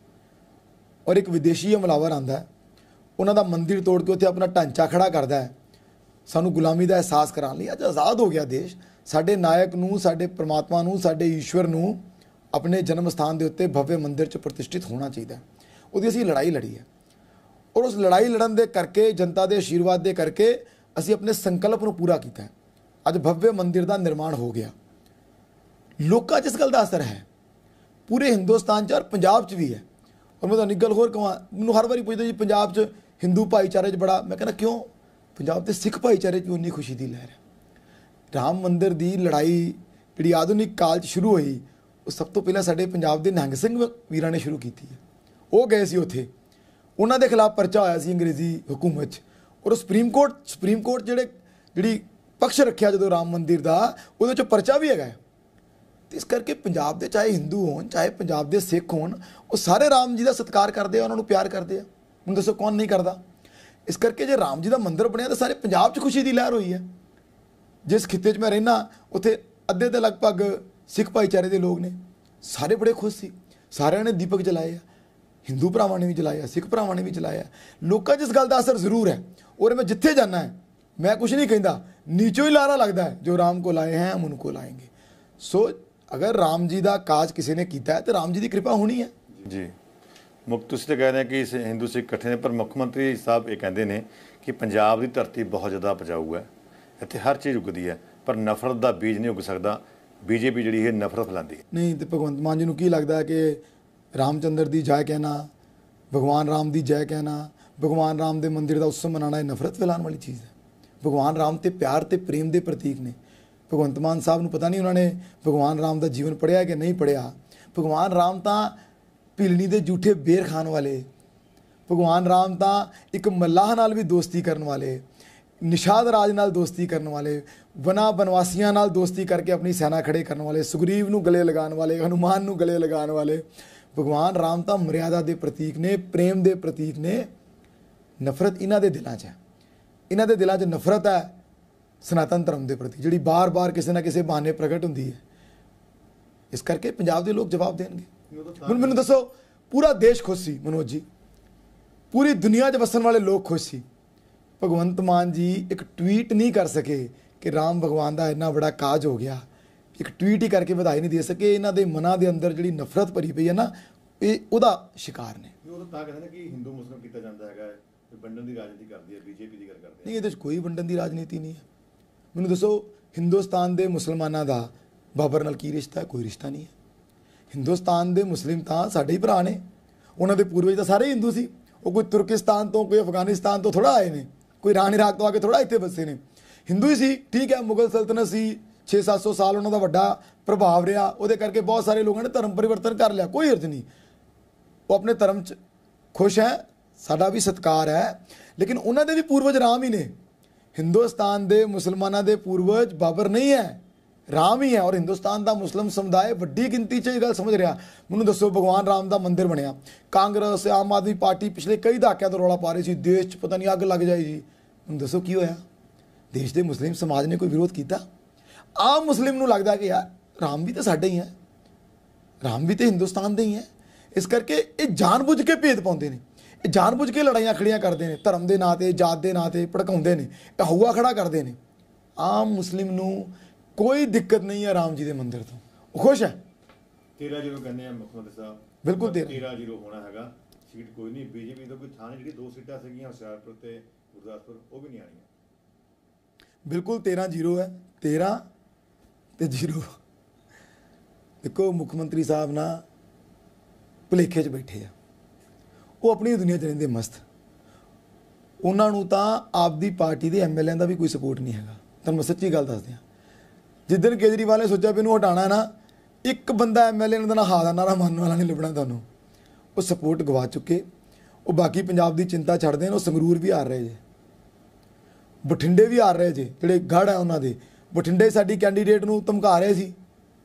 ਔਰ ਇੱਕ ਵਿਦੇਸ਼ੀ ਹਮਲਾਵਰ ਆਉਂਦਾ, ਉਹਨਾਂ ਦਾ ਮੰਦਿਰ ਤੋੜ ਕੇ ਉੱਥੇ ਆਪਣਾ ਢਾਂਚਾ ਖੜਾ ਕਰਦਾ ਹੈ, ਸਾਨੂੰ ਗੁਲਾਮੀ ਦਾ ਅਹਿਸਾਸ ਕਰਾਉਣ ਲਈ। ਅੱਜ ਆਜ਼ਾਦ ਹੋ ਗਿਆ ਦੇਸ਼। ਸਾਡੇ ਨਾਇਕ ਨੂੰ, ਸਾਡੇ ਪ੍ਰਮਾਤਮਾ ਨੂੰ, ਸਾਡੇ ਈਸ਼ਵਰ ਨੂੰ ਆਪਣੇ ਜਨਮ ਸਥਾਨ ਦੇ ਉੱਤੇ ਭਵਯ ਮੰਦਿਰ 'ਚ ਪ੍ਰਤਿਸ਼ਠਿਤ ਹੋਣਾ ਚਾਹੀਦਾ। ਉਹਦੀ ਅਸੀਂ ਲੜਾਈ ਲੜੀ ਹੈ। ਔਰ ਉਸ ਲੜਾਈ ਲੜਨ ਦੇ ਕਰਕੇ, ਜਨਤਾ ਦੇ ਆਸ਼ੀਰਵਾਦ ਦੇ ਕਰਕੇ ਅਸੀਂ ਆਪਣੇ ਸੰਕਲਪ ਨੂੰ ਪੂਰਾ ਕੀਤਾ ਹੈ। ਅੱਜ ਭਵਯ ਮੰਦਿਰ ਦਾ ਨਿਰਮਾਣ ਹੋ ਗਿਆ। ਲੋਕਾਂ 'ਚ ਇਸ ਗੱਲ ਦਾ ਅਸਰ ਹੈ, ਪੂਰੇ ਹਿੰਦੁਸਤਾਨ 'ਚ ਔਰ ਪੰਜਾਬ 'ਚ ਵੀ ਹੈ। ਔਰ ਮੈਂ ਤੁਹਾਨੂੰ ਇੱਕ ਗੱਲ ਹੋਰ ਕਹਾਂ, ਮੈਨੂੰ ਹਰ ਵਾਰੀ ਪੁੱਛਦੇ ਜੀ ਪੰਜਾਬ 'ਚ ਹਿੰਦੂ ਭਾਈਚਾਰੇ 'ਚ ਬੜਾ, ਮੈਂ ਕਹਿੰਦਾ ਕਿਉਂ? ਪੰਜਾਬ ਦੇ ਸਿੱਖ ਭਾਈਚਾਰੇ 'ਚ ਵੀ ਉਨੀ ਖੁਸ਼ੀ ਦੀ ਲਹਿਰ ਹੈ। ਰਾਮ ਮੰਦਿਰ ਦੀ ਲੜਾਈ ਜਿਹੜੀ ਆਧੁਨਿਕ ਕਾਲ 'ਚ ਸ਼ੁਰੂ ਹੋਈ, ਉਹ ਸਭ ਤੋਂ ਪਹਿਲਾਂ ਸਾਡੇ ਪੰਜਾਬ ਦੇ ਨਿਹੰਗ ਸਿੰਘ ਵੀਰਾਂ ਨੇ ਸ਼ੁਰੂ ਕੀਤੀ ਹੈ। ਉਹ ਗਏ ਸੀ ਉੱਥੇ, ਉਹਨਾਂ ਦੇ ਖਿਲਾਫ ਪਰਚਾ ਹੋਇਆ ਸੀ ਅੰਗਰੇਜ਼ੀ ਹਕੂਮਤ 'ਚ, ਔਰ ਸੁਪਰੀਮ ਕੋਰਟ ਜਿਹੜੀ ਪਕਸ਼ ਰੱਖਿਆ ਜਦੋਂ ਰਾਮ ਮੰਦਿਰ ਦਾ, ਉਹਦੇ 'ਚ ਪਰਚਾ ਵੀ ਹੈਗਾ ਹੈ। ਤੇ ਇਸ ਕਰਕੇ ਪੰਜਾਬ ਦੇ ਚਾਹੇ ਹਿੰਦੂ ਹੋਣ, ਚਾਹੇ ਪੰਜਾਬ ਦੇ ਸਿੱਖ ਹੋਣ, ਉਹ ਸਾਰੇ ਰਾਮ ਜੀ ਦਾ ਸਤਿਕਾਰ ਕਰਦੇ ਆ, ਉਹਨਾਂ ਨੂੰ ਪਿਆਰ ਕਰਦੇ ਆ। ਹੁਣ ਦੱਸੋ ਕੌਣ ਨਹੀਂ ਕਰਦਾ। ਇਸ ਕਰਕੇ ਜੇ ਰਾਮ ਜੀ ਦਾ ਮੰਦਿਰ ਬਣਿਆ ਤਾਂ ਸਾਰੇ ਪੰਜਾਬ 'ਚ ਖੁਸ਼ੀ ਦੀ ਲਹਿਰ ਹੋਈ ਹੈ। ਜਿਸ ਖਿੱਤੇ 'ਚ ਮੈਂ ਰਹਿਣਾ, ਉੱਥੇ ਅੱਧੇ ਤੇ ਲਗਭਗ ਸਿੱਖ ਭਾਈਚਾਰੇ ਦੇ ਲੋਕ ਨੇ, ਸਾਰੇ ਬੜੇ ਖੁਸ਼ ਸੀ। ਸਾਰਿਆਂ ਨੇ ਦੀਪਕ ਜਲਾਏ ਆ, ਹਿੰਦੂ ਭਰਾਵਾਂ ਨੇ ਵੀ ਜਲਾਇਆ, ਸਿੱਖ ਭਰਾਵਾਂ ਨੇ ਵੀ ਜਲਾਇਆ। ਲੋਕਾਂ 'ਚ ਇਸ ਗੱਲ ਦਾ ਅਸਰ ਜ਼ਰੂਰ ਹੈ। ਔਰ ਮੈਂ ਜਿੱਥੇ ਜਾਣਾ ਹੈ, ਮੈਂ ਕੁਝ ਨਹੀਂ ਕਹਿੰਦਾ, ਨੀਚੋਂ ਹੀ ਲਾਰਾ ਲੱਗਦਾ ਹੈ, ਜੋ ਰਾਮ को लाए हैं हम उनको लाएंगे। ਸੋ ਅਗਰ ਰਾਮ ਜੀ ਦਾ ਕਾਜ ਕਿਸੇ ਨੇ ਕੀਤਾ ਹੈ ਤਾਂ ਰਾਮ ਜੀ ਦੀ ਕਿਰਪਾ ਹੋਣੀ ਹੈ ਜੀ। ਮੁੱਖ ਤੁਸੀਂ ਤਾਂ ਕਹਿ ਰਹੇ ਕਿ ਹਿੰਦੂ ਸਿੱਖ ਇਕੱਠੇ ਨੇ, ਪਰ ਮੁੱਖ ਮੰਤਰੀ ਸਾਹਿਬ ਇਹ ਕਹਿੰਦੇ ਨੇ ਕਿ ਪੰਜਾਬ ਦੀ ਧਰਤੀ ਬਹੁਤ ਜ਼ਿਆਦਾ ਉਪਜਾਊ ਹੈ, ਇੱਥੇ ਹਰ ਚੀਜ਼ ਉਗਦੀ ਹੈ, ਪਰ ਨਫ਼ਰਤ ਦਾ ਬੀਜ ਨਹੀਂ ਉਗ ਸਕਦਾ। ਬੀਜੇਪੀ ਜਿਹੜੀ ਹੈ ਨਫ਼ਰਤ ਫੈਲਾਉਂਦੀ ਹੈ। ਨਹੀਂ ਤੇ ਭਗਵੰਤ ਮਾਨ ਜੀ ਨੂੰ ਕੀ ਲੱਗਦਾ ਕਿ ਰਾਮਚੰਦਰ ਦੀ ਜੈ ਕਹਿਣਾ, ਭਗਵਾਨ ਰਾਮ ਦੀ ਜੈ ਕਹਿਣਾ, ਭਗਵਾਨ ਰਾਮ ਦੇ ਮੰਦਿਰ ਦਾ ਉਤਸਵ ਮਨਾਉਣਾ, ਇਹ ਨਫ਼ਰਤ ਫੈਲਾਉਣ ਵਾਲੀ ਚੀਜ਼ ਹੈ। ਭਗਵਾਨ ਰਾਮ ਤੇ ਪਿਆਰ ਤੇ ਪ੍ਰੇਮ ਦੇ ਪ੍ਰਤੀਕ ਨੇ। ਭਗਵੰਤ ਮਾਨ ਸਾਹਿਬ ਨੂੰ ਪਤਾ ਨਹੀਂ ਉਹਨਾਂ ਨੇ ਭਗਵਾਨ ਰਾਮ ਦਾ ਜੀਵਨ ਪੜ੍ਹਿਆ ਕਿ ਨਹੀਂ ਪੜ੍ਹਿਆ। ਭਗਵਾਨ ਰਾਮ ਤਾਂ ਭਿਲਣੀ ਦੇ ਝੂਠੇ ਬੇਰ ਖਾਣ ਵਾਲੇ, ਭਗਵਾਨ ਰਾਮ ਤਾਂ ਇੱਕ ਮੱਲਾਹ ਨਾਲ ਵੀ ਦੋਸਤੀ ਕਰਨ ਵਾਲੇ, ਨਿਸ਼ਾਦ ਰਾਜ ਨਾਲ ਦੋਸਤੀ ਕਰਨ ਵਾਲੇ, ਬਨਵਾਸੀਆਂ ਨਾਲ ਦੋਸਤੀ ਕਰਕੇ ਆਪਣੀ ਸੈਨਾ ਖੜੇ ਕਰਨ ਵਾਲੇ, ਸੁਗਰੀਵ ਨੂੰ ਗਲੇ ਲਗਾਉਣ ਵਾਲੇ, ਹਨੂਮਾਨ ਨੂੰ ਗਲੇ ਲਗਾਉਣ ਵਾਲੇ। ਭਗਵਾਨ ਰਾਮ ਤਾਂ ਮਰਿਆਦਾ ਦੇ ਪ੍ਰਤੀਕ ਨੇ, ਪ੍ਰੇਮ ਦੇ ਪ੍ਰਤੀਕ ਨੇ। ਨਫ਼ਰਤ ਇਹਨਾਂ ਦੇ ਦਿਲਾਂ 'ਚ ਹੈ। ਇਹਨਾਂ ਦੇ ਦਿਲਾਂ 'ਚ ਨਫ਼ਰਤ ਹੈ ਸਨਾਤਨ ਧਰਮ ਦੇ ਪ੍ਰਤੀ, ਜਿਹੜੀ ਬਾਰ-ਬਾਰ ਕਿਸੇ ਨਾ ਕਿਸੇ ਬਹਾਨੇ ਪ੍ਰਗਟ ਹੁੰਦੀ ਹੈ। ਇਸ ਕਰਕੇ ਪੰਜਾਬ ਦੇ ਲੋਕ ਜਵਾਬ ਦੇਣਗੇ। ਹੁਣ ਮੈਨੂੰ ਦੱਸੋ, ਪੂਰਾ ਦੇਸ਼ ਖੁਸ਼ ਸੀ ਮਨੋਜ ਜੀ, ਪੂਰੀ ਦੁਨੀਆ 'ਚ ਵਸਣ ਵਾਲੇ ਲੋਕ ਖੁਸ਼ ਸੀ। ਭਗਵੰਤ ਮਾਨ ਜੀ ਇੱਕ ਟਵੀਟ ਨਹੀਂ ਕਰ ਸਕੇ ਕਿ ਰਾਮ ਭਗਵਾਨ ਦਾ ਇੰਨਾ ਬੜਾ ਕਾਜ ਹੋ ਗਿਆ, ਇੱਕ ਟਵੀਟ ਹੀ ਕਰਕੇ ਵਧਾਈ ਨਹੀਂ ਦੇ ਸਕੇ। ਇਹਨਾਂ ਦੇ ਮਨਾਂ ਦੇ ਅੰਦਰ ਜਿਹੜੀ ਨਫ਼ਰਤ ਭਰੀ ਪਈ ਹੈ ਨਾ, ਇਹ ਉਹਦਾ ਸ਼ਿਕਾਰ ਨੇ। ਉਹ ਤਾਂ ਕਹਿੰਦੇ ਨੇ ਕਿ ਹਿੰਦੂ ਮੁਸਲਮ ਕੀਤਾ ਜਾਂਦਾ ਹੈਗਾ, ਵੰਡਣ ਦੀ ਰਾਜਨੀਤੀ ਕਰਦੀ ਹੈ, ਬੀਜੇਪੀ ਦੀ ਗੱਲ ਕਰਦੇ ਨਹੀਂ, ਇਹਦੇ 'ਚ ਕੋਈ ਵੰਡਣ ਦੀ ਰਾਜਨੀਤੀ ਨਹੀਂ ਹੈ। ਮੈਨੂੰ ਦੱਸੋ, ਹਿੰਦੁਸਤਾਨ ਦੇ ਮੁਸਲਮਾਨਾਂ ਦਾ ਬਾਬਰ ਨਾਲ ਕੀ ਰਿਸ਼ਤਾ ਹੈ? ਕੋਈ ਰਿਸ਼ਤਾ ਨਹੀਂ ਹੈ। ਹਿੰਦੁਸਤਾਨ ਦੇ ਮੁਸਲਿਮ ਤਾਂ ਸਾਡੇ ਹੀ ਭਰਾ ਨੇ, ਉਹਨਾਂ ਦੇ ਪੂਰਵਜ ਤਾਂ ਸਾਰੇ ਹਿੰਦੂ ਸੀ। ਉਹ ਕੋਈ ਤੁਰਕਿਸਤਾਨ ਤੋਂ, ਕੋਈ ਅਫਗਾਨਿਸਤਾਨ ਤੋਂ ਥੋੜਾ ਆਏ ਨੇ, ਕੋਈ ਇਰਾਨ ਇਰਾਕ ਤੋਂ ਆ ਕੇ ਥੋੜਾ ਇੱਥੇ ਵਸੇ ਨੇ। ਹਿੰਦੂ ਹੀ ਸੀ, ਠੀਕ ਹੈ। ਮੁਗਲ ਸਲਤਨਤ ਸੀ, 600-700 ਸਾਲ ਉਹਨਾਂ ਦਾ ਵੱਡਾ ਪ੍ਰਭਾਵ ਰਿਹਾ, ਉਹਦੇ ਕਰਕੇ ਬਹੁਤ ਸਾਰੇ ਲੋਕਾਂ ਨੇ ਧਰਮ ਪਰਿਵਰਤਨ ਕਰ ਲਿਆ, ਕੋਈ ਅਰਥ ਨਹੀਂ। ਉਹ ਆਪਣੇ ਧਰਮ 'ਚ ਖੁਸ਼ ਹੈ, ਸਾਡਾ ਵੀ ਸਤਿਕਾਰ ਹੈ, ਲੇਕਿਨ ਉਹਨਾਂ ਦੇ ਵੀ ਪੂਰਵਜ ਰਾਮ ਹੀ ਨੇ। ਹਿੰਦੁਸਤਾਨ ਦੇ ਮੁਸਲਮਾਨਾਂ ਦੇ ਪੂਰਵਜ ਬਾਬਰ ਨਹੀਂ ਹੈ, ਰਾਮ ਹੀ ਹੈ। ਔਰ ਹਿੰਦੁਸਤਾਨ ਦਾ ਮੁਸਲਿਮ ਸਮੁਦਾਇ ਵੱਡੀ ਗਿਣਤੀ 'ਚ ਇਹ ਗੱਲ ਸਮਝ ਰਿਹਾ। ਮੈਨੂੰ ਦੱਸੋ, ਭਗਵਾਨ ਰਾਮ ਦਾ ਮੰਦਿਰ ਬਣਿਆ, ਕਾਂਗਰਸ, ਆਮ ਆਦਮੀ ਪਾਰਟੀ ਪਿਛਲੇ ਕਈ ਦਹਾਕਿਆਂ ਤੋਂ ਰੌਲਾ ਪਾ ਰਹੀ ਸੀ, ਦੇਸ਼ 'ਚ ਪਤਾ ਨਹੀਂ ਅੱਗ ਲੱਗ ਜਾਏਗੀ। ਮੈਨੂੰ ਦੱਸੋ ਕੀ ਹੋਇਆ? ਦੇਸ਼ ਦੇ ਮੁਸਲਿਮ ਸਮਾਜ ਨੇ ਕੋਈ ਵਿਰੋਧ ਕੀਤਾ? ਆਮ ਮੁਸਲਿਮ ਨੂੰ ਲੱਗਦਾ ਕਿ ਯਾਰ ਰਾਮ ਵੀ ਤਾਂ ਸਾਡੇ ਹੀ ਹੈ, ਰਾਮ ਵੀ ਤਾਂ ਹਿੰਦੁਸਤਾਨ ਦੇ ਹੀ ਹੈ। ਇਸ ਕਰਕੇ ਇਹ ਜਾਣਬੁੱਝ ਕੇ ਭੇਦ ਪਾਉਂਦੇ ਨੇ, ਇਹ ਜਾਣਬੁੱਝ ਕੇ ਲੜਾਈਆਂ ਖੜੀਆਂ ਕਰਦੇ ਨੇ, ਧਰਮ ਦੇ ਨਾਂ 'ਤੇ, ਜਾਤ ਦੇ ਨਾਂ 'ਤੇ ਭੜਕਾਉਂਦੇ ਨੇ, ਇਹ ਹਊਆ ਖੜਾ ਕਰਦੇ ਨੇ। ਆਮ ਮੁਸਲਿਮ ਨੂੰ ਕੋਈ ਦਿੱਕਤ ਨਹੀਂ ਹੈ ਰਾਮ ਜੀ ਦੇ ਮੰਦਿਰ ਤੋਂ, ਉਹ ਖੁਸ਼ ਹੈ। 13-0 ਕਹਿੰਦੇ ਆ ਮੁੱਖ ਮੰਤਰੀ ਸਾਹਿਬ, ਬਿਲਕੁਲ 13-0 ਹੋਣਾ ਹੈਗਾ। ਸੀਟ ਕੋਈ ਨਹੀਂ, ਬੀਜੇਪੀ ਤੋਂ ਕੋਈ ਥਾਂ ਨਹੀਂ। ਜਿਹੜੀ 2 ਸੀਟਾਂ ਸੀਗੀਆਂ ਹੁਸ਼ਿਆਰਪੁਰ ਤੇ ਗੁਰਦਾਸਪੁਰ, ਉਹ ਵੀ ਨਹੀਂ ਆਣੀਆਂ। ਬਿਲਕੁਲ 13-0 ਹੈ, 13 ਤੇ 0। ਦੇਖੋ, ਮੁੱਖ ਮੰਤਰੀ ਸਾਹਿਬ ਨਾ ਭੁਲੇਖੇ 'ਚ ਬੈਠੇ ਆ, ਉਹ ਆਪਣੀ ਦੁਨੀਆ 'ਚ ਰਹਿੰਦੇ ਮਸਤ। ਉਹਨਾਂ ਨੂੰ ਤਾਂ ਆਪਦੀ ਪਾਰਟੀ ਦੇ ਐਮਐਲਏ ਦਾ ਵੀ ਕੋਈ ਸਪੋਰਟ ਨਹੀਂ ਹੈਗਾ। ਤੁਹਾਨੂੰ ਮੈਂ ਸੱਚੀ ਗੱਲ ਦੱਸਦੇ ਹਾਂ, ਜਿੱਦਣ ਕੇਜਰੀਵਾਲ ਨੇ ਸੋਚਿਆ ਵੀ ਇਹਨੂੰ ਹਟਾਉਣਾ ਨਾ, ਇੱਕ ਬੰਦਾ ਐਮਐਲਏ ਦਾ ਨਾ ਹਾਂ ਦਾ ਨਾਰਾ ਮੰਨਣ ਵਾਲਾ ਨਹੀਂ ਲੱਭਣਾ ਤੁਹਾਨੂੰ। ਉਹ ਸਪੋਰਟ ਗਵਾ ਚੁੱਕੇ, ਉਹ ਬਾਕੀ ਪੰਜਾਬ ਦੀ ਚਿੰਤਾ ਛੱਡਦੇ ਨੇ। ਉਹ ਸੰਗਰੂਰ ਵੀ ਹਾਰ ਰਹੇ ਜੇ, ਬਠਿੰਡੇ ਵੀ ਹਾਰ ਰਹੇ ਜੇ, ਜਿਹੜੇ ਗੜ੍ਹ ਹੈ ਉਹਨਾਂ ਦੇ। ਬਠਿੰਡੇ ਸਾਡੀ ਕੈਂਡੀਡੇਟ ਨੂੰ ਧਮਕਾ ਰਹੇ ਸੀ,